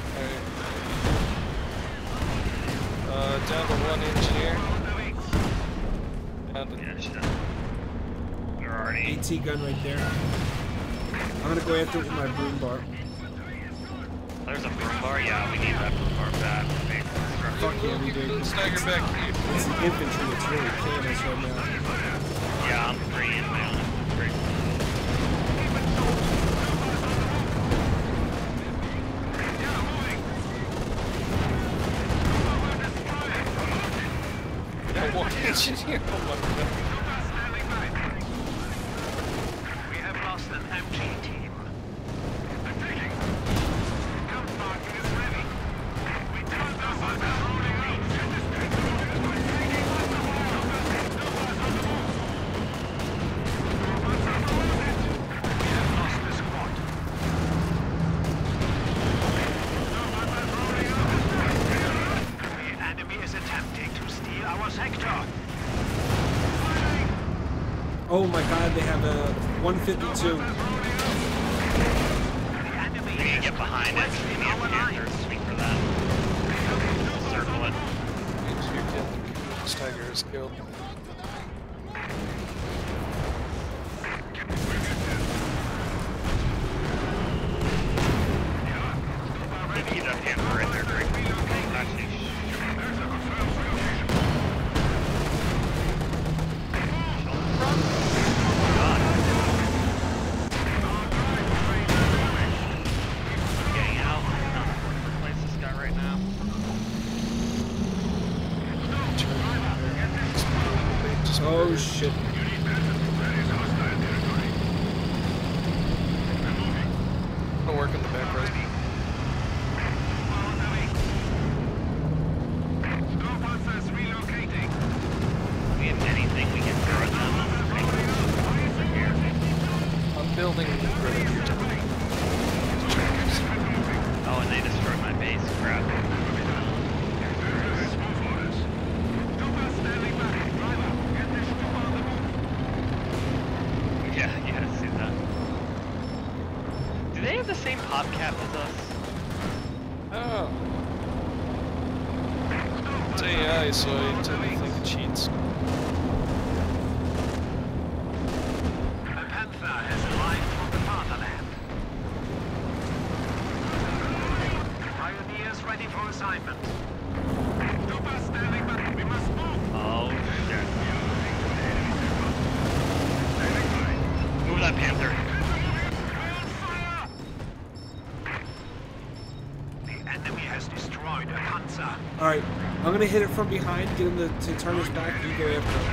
Alright. Down to 1 engineer. Down to Yeah, shit. They're already. AT gun right there. I'm gonna go after it with my broom bar. There's a broom bar? Yeah, we need that broom bar bad. Fuck yeah, we do. Kuhnsteiger back here. It's the infantry that's really killing us right now. Yeah, I'm pretty in my own. Great. Got 1 engineer. Oh my god. We have lost an MG team. Oh my god, they have a 152. We need to get behind it. Maybe a Panther swing for that. Circle it. This tiger is killed. Maybe get a Panther right there, Greg. Actually, getting out. Replace this guy right now. Oh shit. I'll work in the back right. We have anything we can throw at them. I'm building grenadier tower. Oh, and they destroyed my base. Crap. Yeah, you gotta see that. Do they have the same pop cap as us? Oh. It's AI, so I tend to think it cheats. A Panther has arrived from the fatherland. Pioneers ready for assignment. Troopers standing by. We must move. Oh, shit. Move that Panther. The enemy has destroyed a Panzer. Alright, I'm gonna hit it from behind, get him to turn his back, you go after him.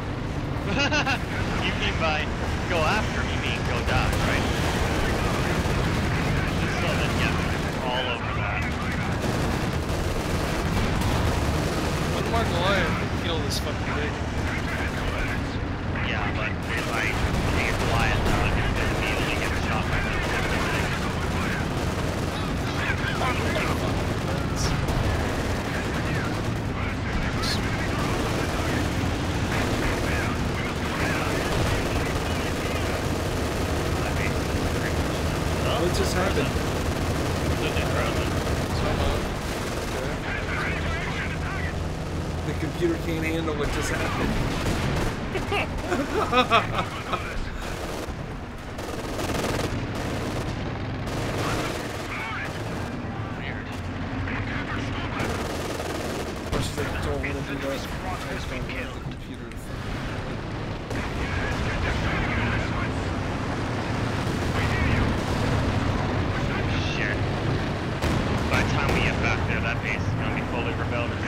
You mean by go after, you mean go down, right? So then, yeah, all over that. One more Goliath can kill this fucking thing. Yeah, but if I take a Goliath out, I'm gonna immediately get shot by the What just happened? The computer can't handle what just happened. Or she's like, don't want to do that. I just don't want the computer to Shit. By the time we get back there, that base is gonna be fully rebellious.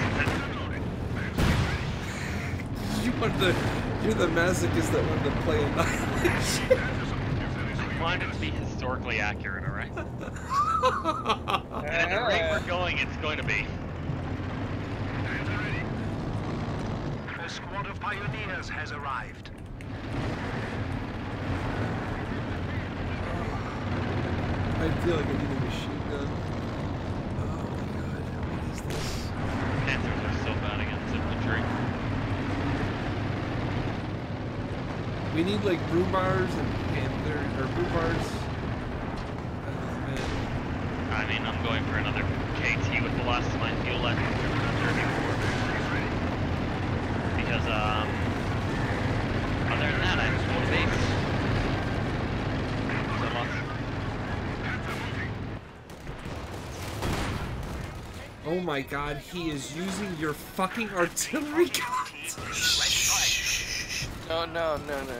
You're the masochist that wanted to play Annihilation. I wanted it to be historically accurate, alright? And at the rate we're going, it's going to be. A squad of pioneers has arrived. I feel like I need a machine gun. Oh my god, what is this? Panthers are so bad against infantry. We need like brew bars and panther or brew bars. I mean, I'm going for another KT with the last of my fuel left. Because, other than that, I just want a base. So lost. Oh my god, he is using your fucking artillery guns. No.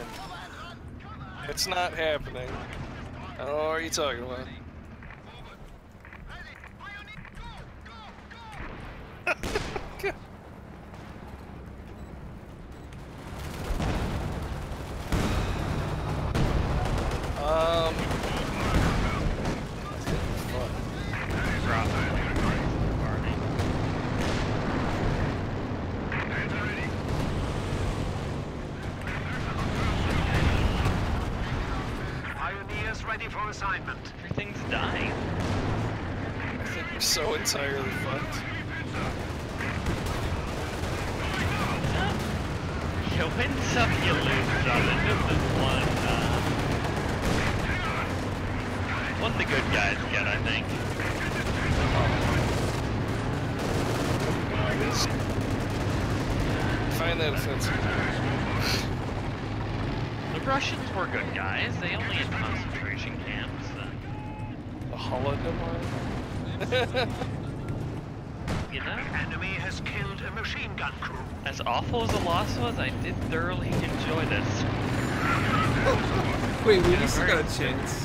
It's not happening. I don't know what you're talking about. Pioneers ready for assignment. Everything's dying. I think we're so entirely fucked. You win some, you lose some. And this is one the good guys get, I think. Find that offensive. The Russians were good guys. They only had concentration camps. The Holodomor? You know? The enemy has killed a machine gun crew. As awful as the loss was, I did thoroughly enjoy this. Wait, we still got a chance.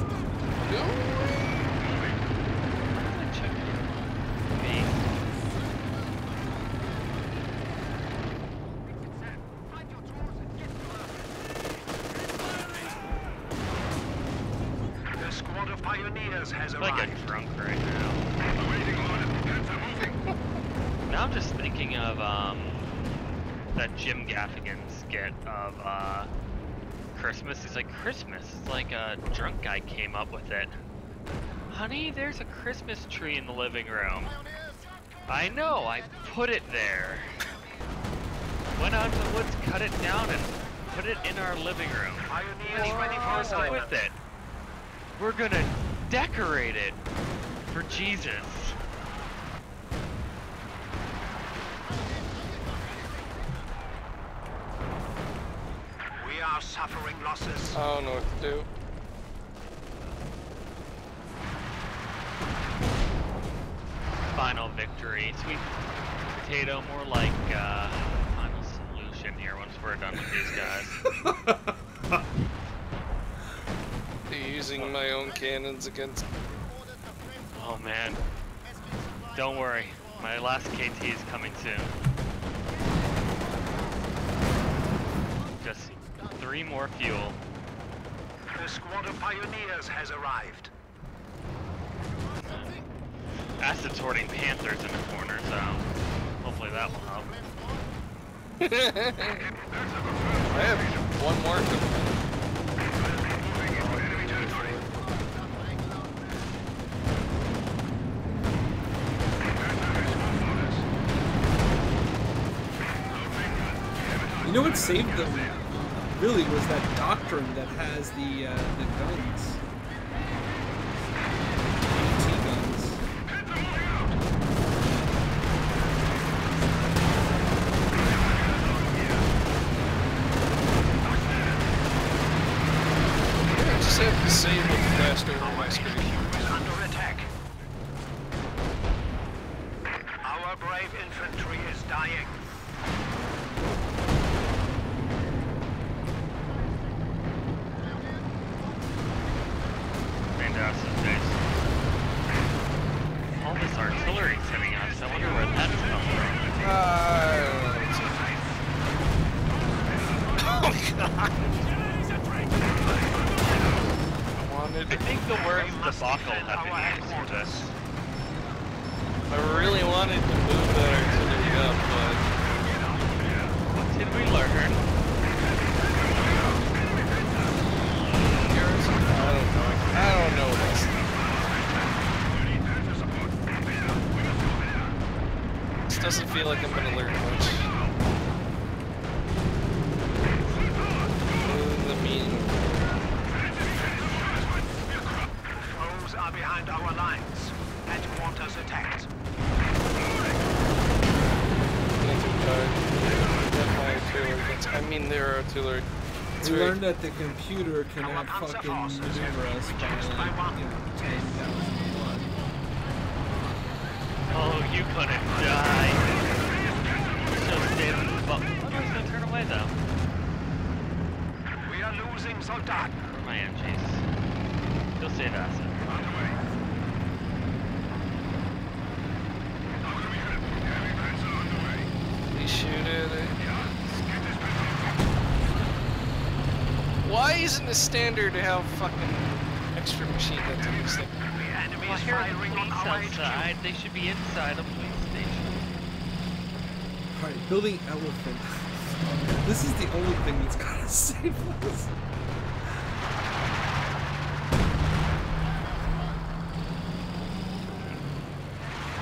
The squad of pioneers has I'm like arrived. a drunk right now. Now I'm just thinking of that Jim Gaffigan skit of Christmas. He's like, Christmas? It's like a drunk guy came up with it. Honey, there's a Christmas tree in the living room. I know, I put it there. Went out to the woods, cut it down, and put it in our living room. Pioneers ready for What's up assignment. with it? We're gonna decorate it for Jesus. We are suffering losses. I don't know what to do. Final victory. Sweet potato, more like final solution here once we're done with these guys. Using my own cannons against. Oh man. Don't worry. My last KT is coming soon. Just 3 more fuel. The squad of pioneers has arrived. Acid sorting panthers in the corner, so hopefully that will help. I have one more. You know what saved them really was that doctrine that has the guns. AT guns. I just have to save what flashed over my screen. Is under attack. Our brave infantry is dying. All this artillery hitting us, I wonder where that's coming from. Oh god! I think the word debacle have been used for this. I really wanted to move that artillery up, but What did we learn? I don't know this. This doesn't feel like I'm gonna learn much. Other than the meeting. Foes are behind our lines. Headquarters attacked. I mean, their artillery. We learned that the computer cannot fucking maneuver us by like, 10,000 blood. Oh, you couldn't die. So stay in the boat. I'm just gonna turn away though. We are losing soldat. Where are my MGs? You'll save acid. We shoot at it. Why isn't it standard to have fucking extra machine guns in this thing? The enemy Well, is here are the firing on police our outside. They should be inside a police station. Alright, building elephant. This is the only thing that's gotta save us.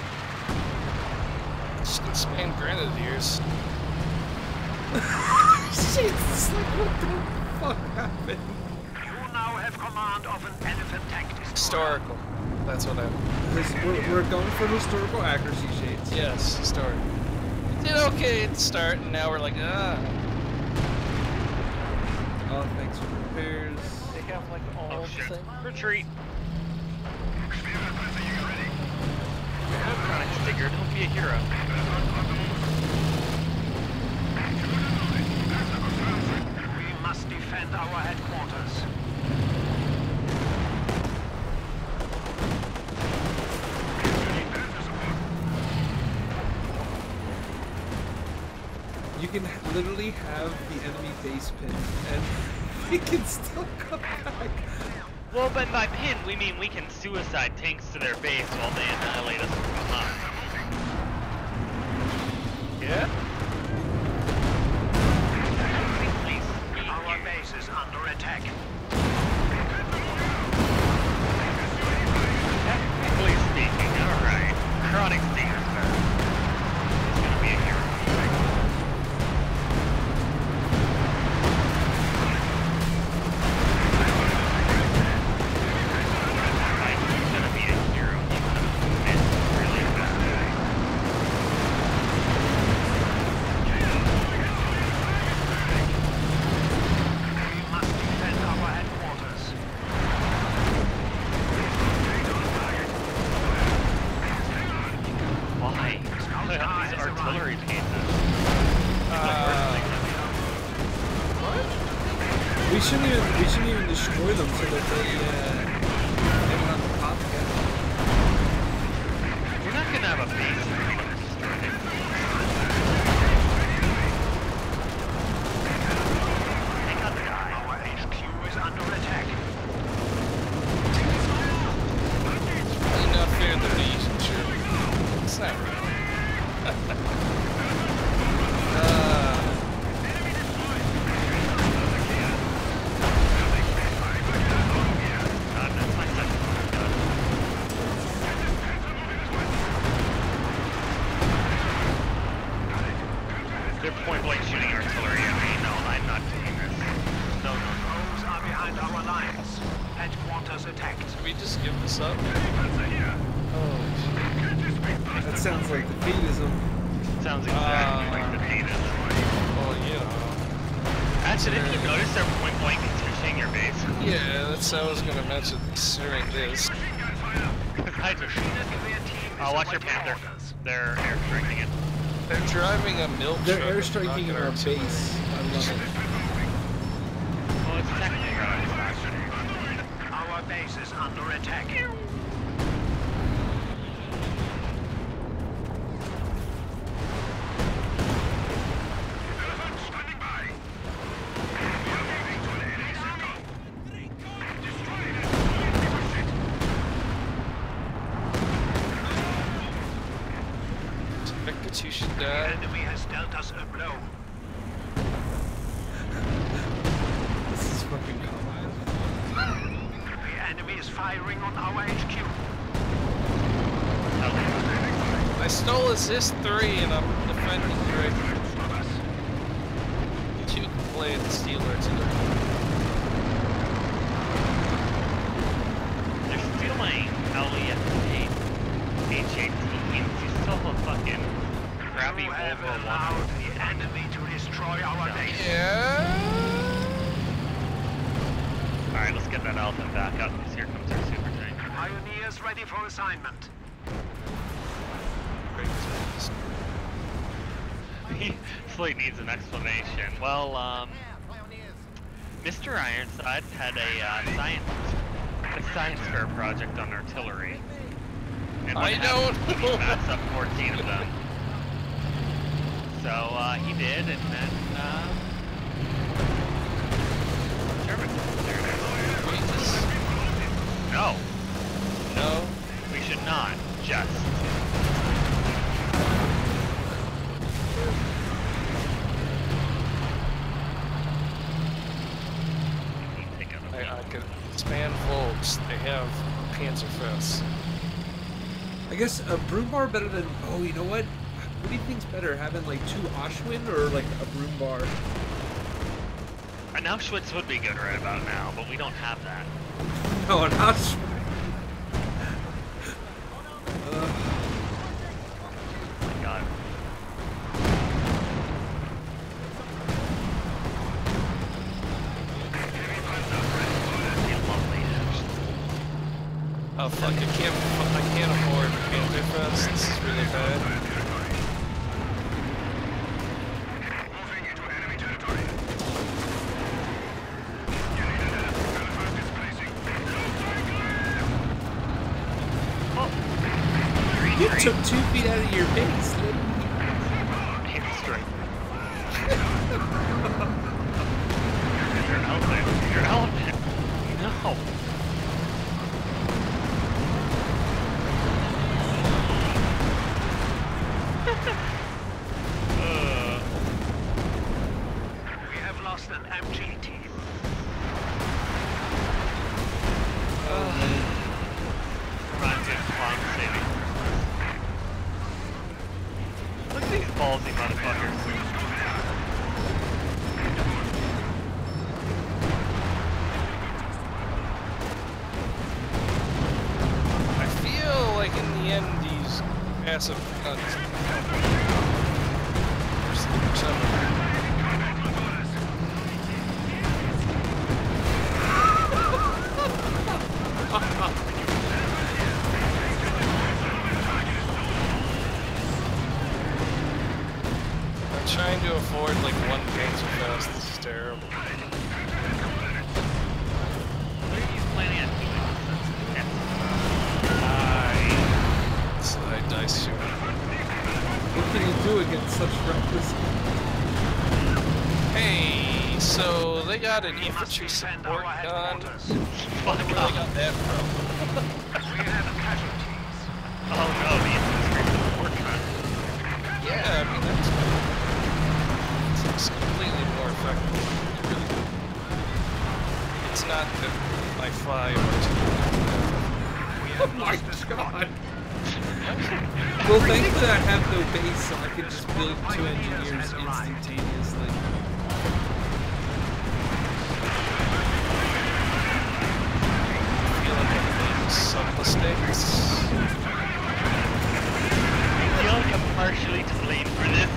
Just expand grenadiers. Shit, it's like, what the fuck happened? You now have command of an elephant tank destroyer. Historical. That's what happened. We're going for historical accuracy, Shades. Yes, historical. We did okay at the start, and now we're like, ah. Oh, thanks for the repairs. They have like all Oh the shit. things. Retreat. Chronic Stinger, don't be a hero. We must defend our headquarters. You can literally have the enemy base pin, and we can still come back. Well, but by pin, we mean we can suicide tanks to their base while they annihilate us from behind. Yeah? Our base is under attack. Technically speaking, alright. Chronic Stinger's better. He's gonna be a hero. He's gonna be a hero. It's really bad. We must defend our headquarters. Why? Look at these artillery cases. We shouldn't even destroy them so that they get on the top again. We're not gonna have a base if we don't destroy it. They got the guy. Our HQ is under attack. Really not fair to me, sure. It's not right. That's my second one. They're point blank shooting artillery at me. No, I'm not doing this. No. Foes are behind our lines. Headquarters attacked. Should we just give this up? Oh, That sounds like defeatism. Sounds exactly like the penis. well, yeah. Actually, did you notice they're point blank shooting your base? Yeah, that's what I was gonna mention considering this. I just. Watch your Panther. They're airstriking it. They're driving a milk They're truck and airstriking in knocking our artillery. base. I love it. Well, it's technically right. Our base is under attack. That you should The die. enemy has dealt us a blow. This is fucking common. The enemy is firing on our HQ. I stole assist 3 and I'm defending 3. You can play at the steal artillery. They're stealing LEF-8, H-18. You stole a fucking crappy You have Volvo allowed 1. the enemy to destroy our base. Yeah. Alright, let's get that elephant back up, because here comes our super tank. Pioneers ready for assignment. Fleet needs an explanation. Well, Mr. Ironside had a science fair project on artillery. And I don't he know. maps up 14 of them. So, he did, and then, German. There it is. We just... No, No. we should not. Just. Take out a I could expand Volks. They have Panzerfaust. I guess a broom bar better than. Oh, you know what? What do you think's better, having like 2 Ashwin or like a broom bar? And now Schwitz would be good right about now, but we don't have that. No, not. Oh my god. That'd be lovely, actually. Oh fuck, I can't afford Panther Fest. This is really bad. Moving into enemy territory. You took 2 feet out of your base. Hit straight. You're an elephant. You're an elephant. No. We have lost an MGT. Reminds me of Clown City. Look at these ballsy motherfuckers. I feel like in the end these passive guns. I'm trying to afford like one Panzer Fest. This is terrible. What are you planning on doing? Slide dice shooting. What can you do against such recklessness? Hey, so they got an infantry Defend support our gun. headquarters. Wonder where they got that from. We have casualties. Oh no, the infantry support gun. Yeah, I mean that's it's completely more effective. It's not the by 5 or 2. Oh my god. Well, thankfully I have no base, so I could just build 2 engineers instantaneously. I feel like I'm making some mistakes. I feel like I'm partially to blame for this.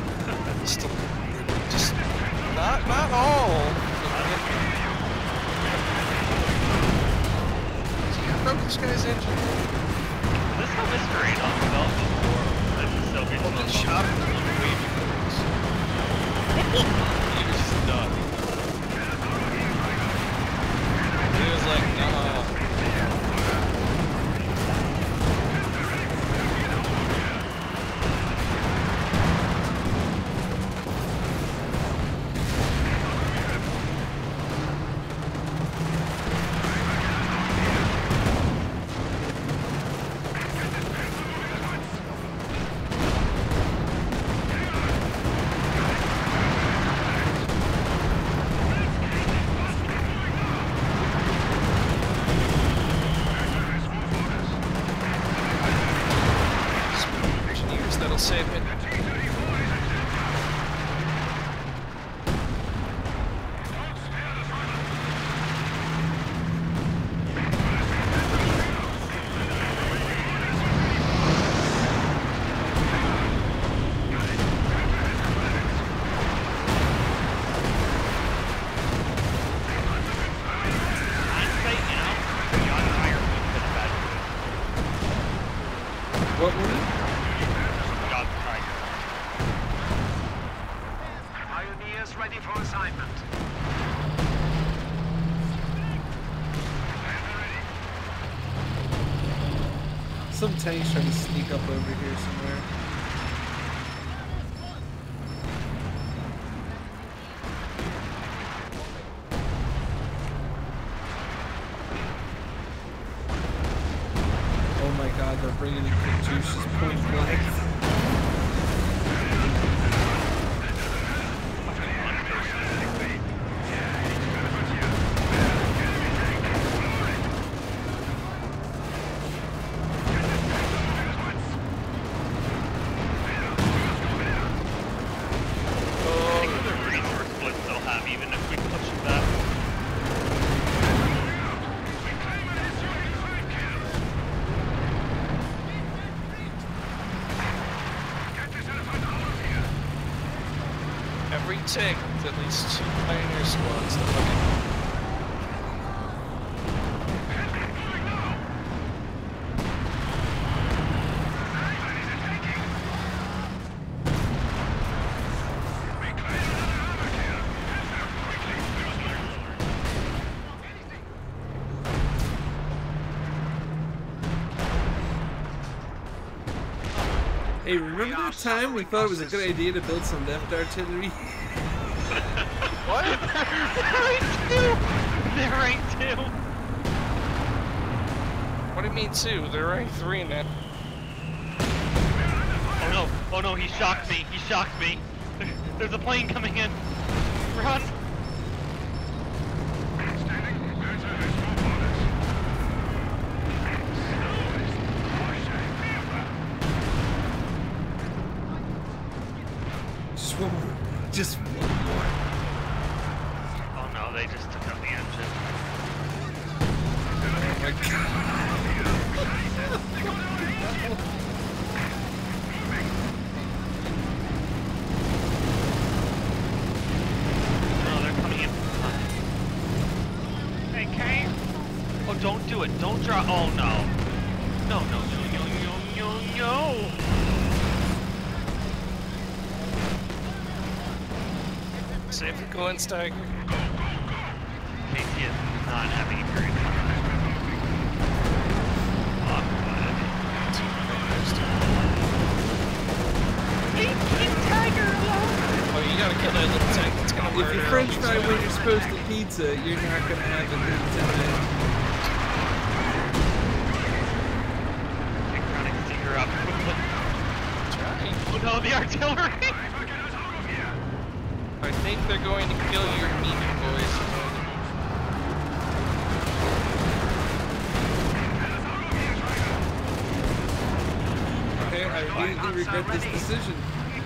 Just not all. See, I broke this guy's engine. This one is great on development before the Soviets Well, were he shot him with wavy bullets. He was stuck. He was like, nah. Engineers that'll save it. Hindsight, you know, John Meyer would have been a bad move. What were you? John Tiger. Pioneers ready for assignment. Some tanks trying to sneak up over here somewhere. Oh my god, they're bringing in Katyushas point blank. Think of the resource splits they'll have even if we push tank with at least 2 pioneer squads to fucking... Hey, remember that time we thought it was a good idea to build some left artillery? What? There ain't two! What do you mean 2? There are 3 now. Oh no, oh no, he shocked me, he shocked me. There's a plane coming in. Run! Just one more. Oh no, they just took out the engine. Oh my Oh, they're coming in. Hey, Kane! Oh, don't do it. Don't drop. Oh no. No, no, no, no, no, no, no. Save the coins, Tiger. Casey is not having a great time. Leave King Tiger alone! Oh, you gotta kill that little tank that's gonna murder. If you French fry when you're supposed to pizza, you're not gonna have a good time. Synchronic stinger up quickly. Oh no, the artillery! I think they're going to kill your meat boys. Okay, I immediately regret this decision.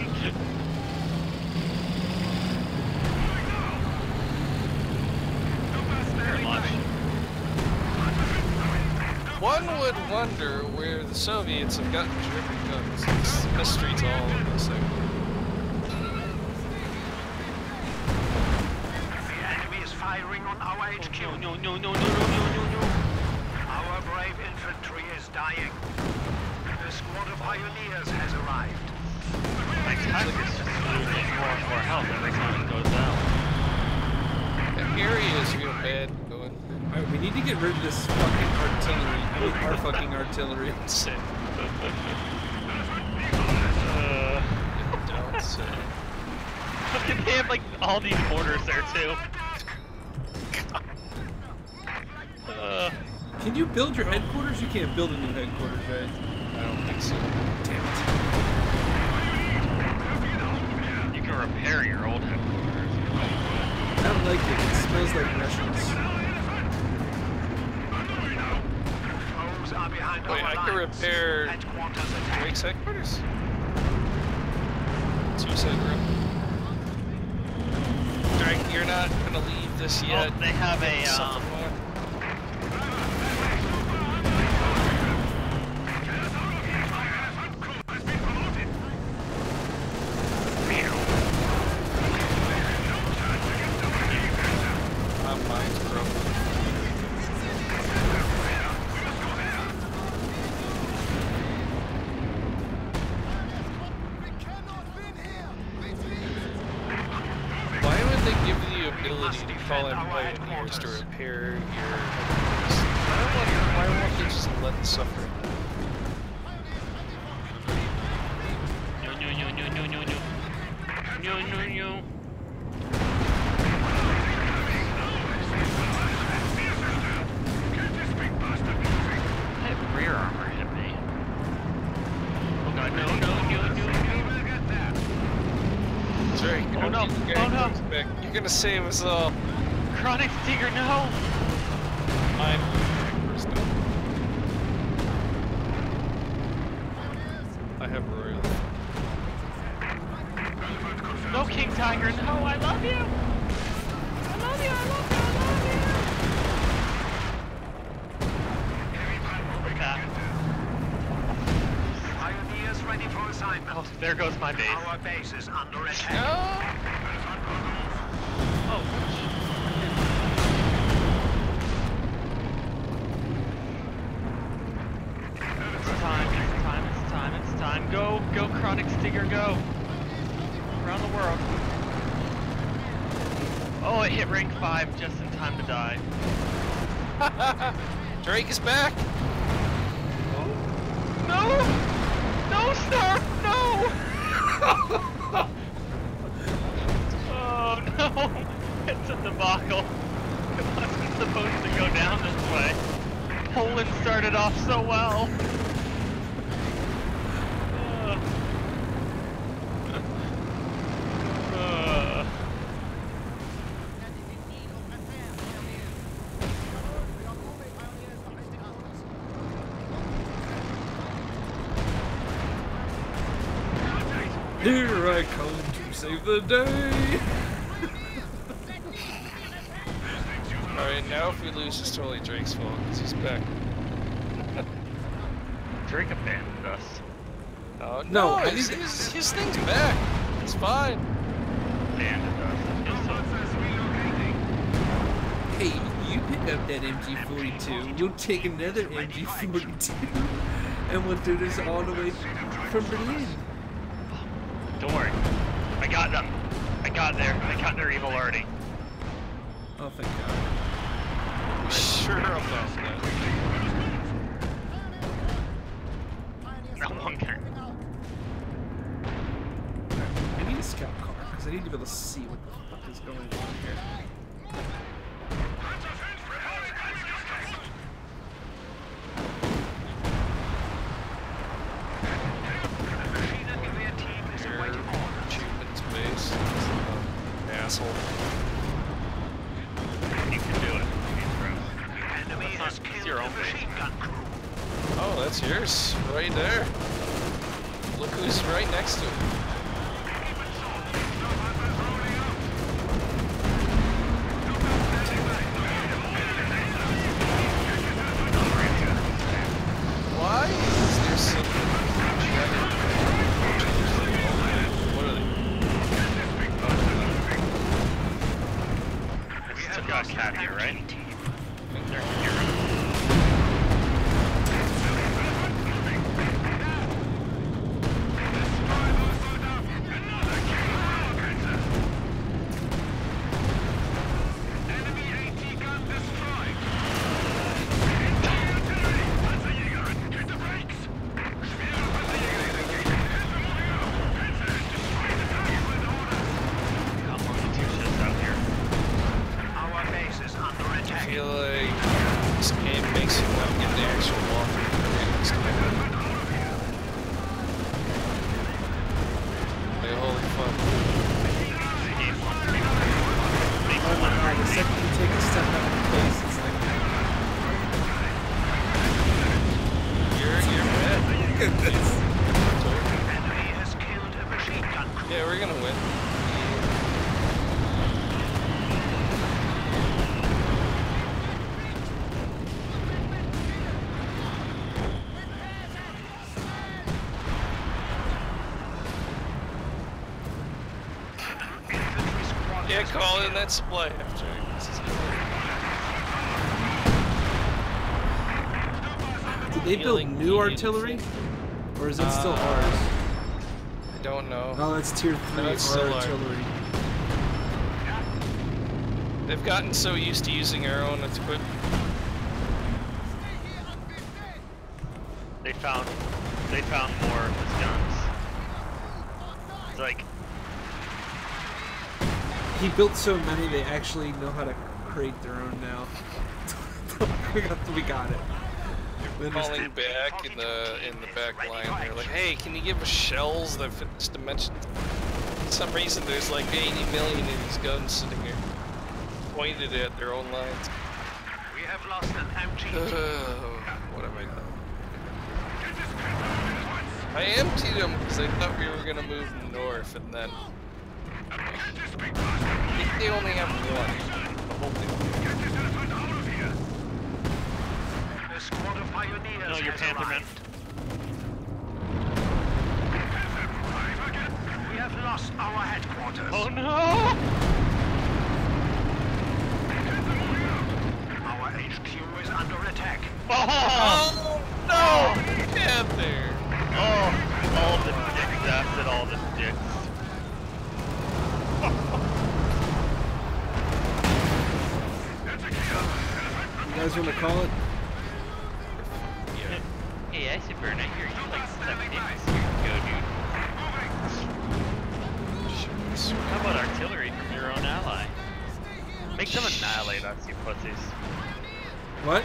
One would wonder where the Soviets have gotten German guns. It's a mystery to all of us. Firing on our HQ. No, no, no, no, no, no, no, no. Our brave infantry is dying. The squad of pioneers has arrived. My Tiger's just losing more and more health every time it goes down. The area is real bad going. Alright, we need to get rid of this fucking artillery. I mean, our fucking artillery. Sick. Don't say. They have like all these mortars there too. Can you build your headquarters? You can't build a new headquarters, right? I don't think so. Damn it. You can repair your old headquarters. I don't like it. It smells like Russians. Foes are behind Wait, our I can lines. repair Headquarters attack. Drake's headquarters? 2 side room. Drake, you're not gonna leave this yet. Oh, they have Something more. Mine's broken. Why would they give you the ability to call in pioneers to repair your headquarters? Why won't they just let it suffer? No, no, no, no, no, no, no. No, no, no. That rear armor hit me. Oh god, no, no, no, no, no. Drake, Oh no, oh no. back. You're gonna save us all. Chronic Stinger, no! Mine. First up. I have Royal. No, King Tiger, no, I love you! I love you, I love you, I love you! Okay. Pioneers ready for assignment. Oh, there goes my base. Our base is under attack. No! Chronic Stinger, go! Around the world. Oh, it hit rank 5 just in time to die. Drake is back! No! No, Snarf! No! Oh no! It's a debacle. It wasn't supposed to go down this way. Poland started off so well. Here I come to save the day. Alright, now if we lose, it's totally Drake's fault, because he's back. Drake abandoned us. Oh, No, no, his thing's back. It's fine. Abandoned us. Hey, you pick up that MG42. We'll take another MG42, and we'll do this all the way from Berlin. Don't worry. I got them. I got their evil already. Oh, thank God. Sure about that. No longer. I need a scout car, because I need to be able to see what the fuck is going on here. Asshole. You can do it. Enemy has It's killed your own the machine gun crew. Oh, that's yours. Right there. Look who's right next to it. Why is there some... What are they? Got a cat here, right? They're here. I feel like this game makes you want to get the actual walkthrough next time. Like, holy fuck. Oh my God, the second you take a step out of place, it's like... You're mad. Look at this. Enemy has killed a machine gun crew. Yeah, we're gonna win. Yeah, call in that supply after. Did they build new artillery? Or is it still ours? I don't know. Oh, that's tier 3 No, it's still ours. artillery. They've gotten so used to using our own equipment. They found more of his guns. It's like, He built so many they actually know how to create their own now. we got it. They're calling back in the back line. They're like, hey, can you give us shells that fit this dimension? For some reason there's like 80 million of these guns sitting here. Pointed at their own lines. We have lost an MG. What have I done? I emptied them because I thought we were gonna move north, and then I think they only have one. The whole thing. A squad of pioneers no, your has Panther man. arrived. We have lost our headquarters. Oh no! Our HQ is under attack. Oh, Oh no! Panther! oh, all of the dicks guys want to call it? Yeah. Hey, I should burn out here. You like stuck in this here. Go, dude. How about artillery from your own ally? Make them annihilate us, you pussies. What?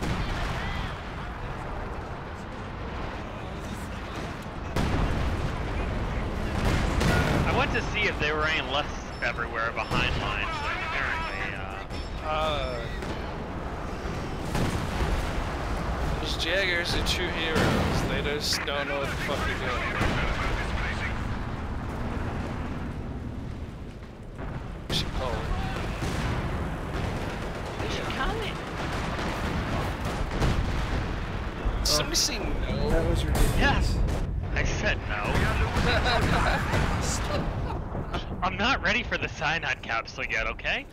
I went to see if they were any less everywhere behind lines, but apparently, Those Jaggers are true heroes. They just don't know what the fuck they're doing. We should call it. they should call it. Somebody say no? That was ridiculous. Yes. I said no. I'm not ready for the cyanide capsule yet, okay?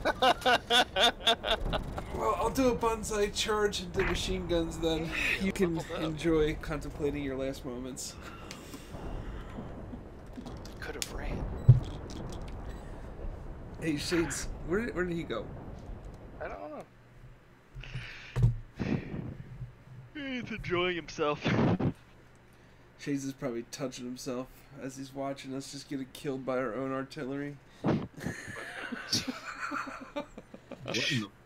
Well, I'll do a bonsai charge into machine guns then. You can enjoy contemplating your last moments. Could have ran. Hey, Shades, where did he go? I don't know. He's enjoying himself. Shades is probably touching himself as he's watching us just get killed by our own artillery. What in the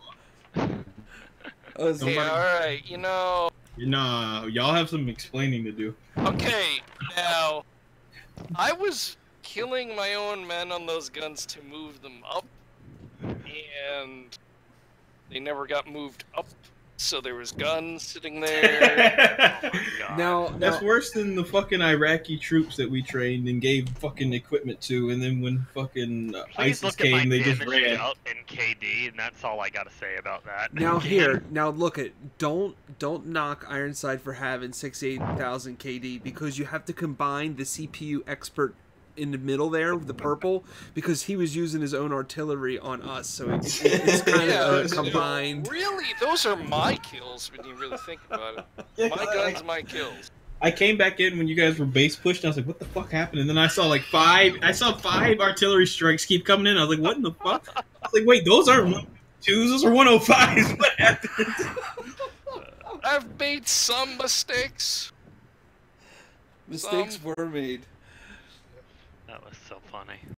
Hey, alright, you know... Nah, y'all have some explaining to do. Okay, now... I was killing my own men on those guns to move them up, and they never got moved up, so there was guns sitting there. Now That's worse than the fucking Iraqi troops that we trained and gave fucking equipment to, and then when fucking Please ISIS look at my came, they just damage ran. out in KD, and that's all I gotta say about that. Now look at don't knock Ironside for having 68,000 KD because you have to combine the CPU expert in the middle there, the purple, because he was using his own artillery on us, so it's kind of combined. Really? Those are my kills when you really think about it. My guns, my kills. I came back in when you guys were base pushed, and I was like, what the fuck happened? And then I saw like five artillery strikes keep coming in. I was like, what in the fuck? I was like, wait, those aren't 102s, those are 105s. What happened? I've made some mistakes. Mistakes were made. That was so funny.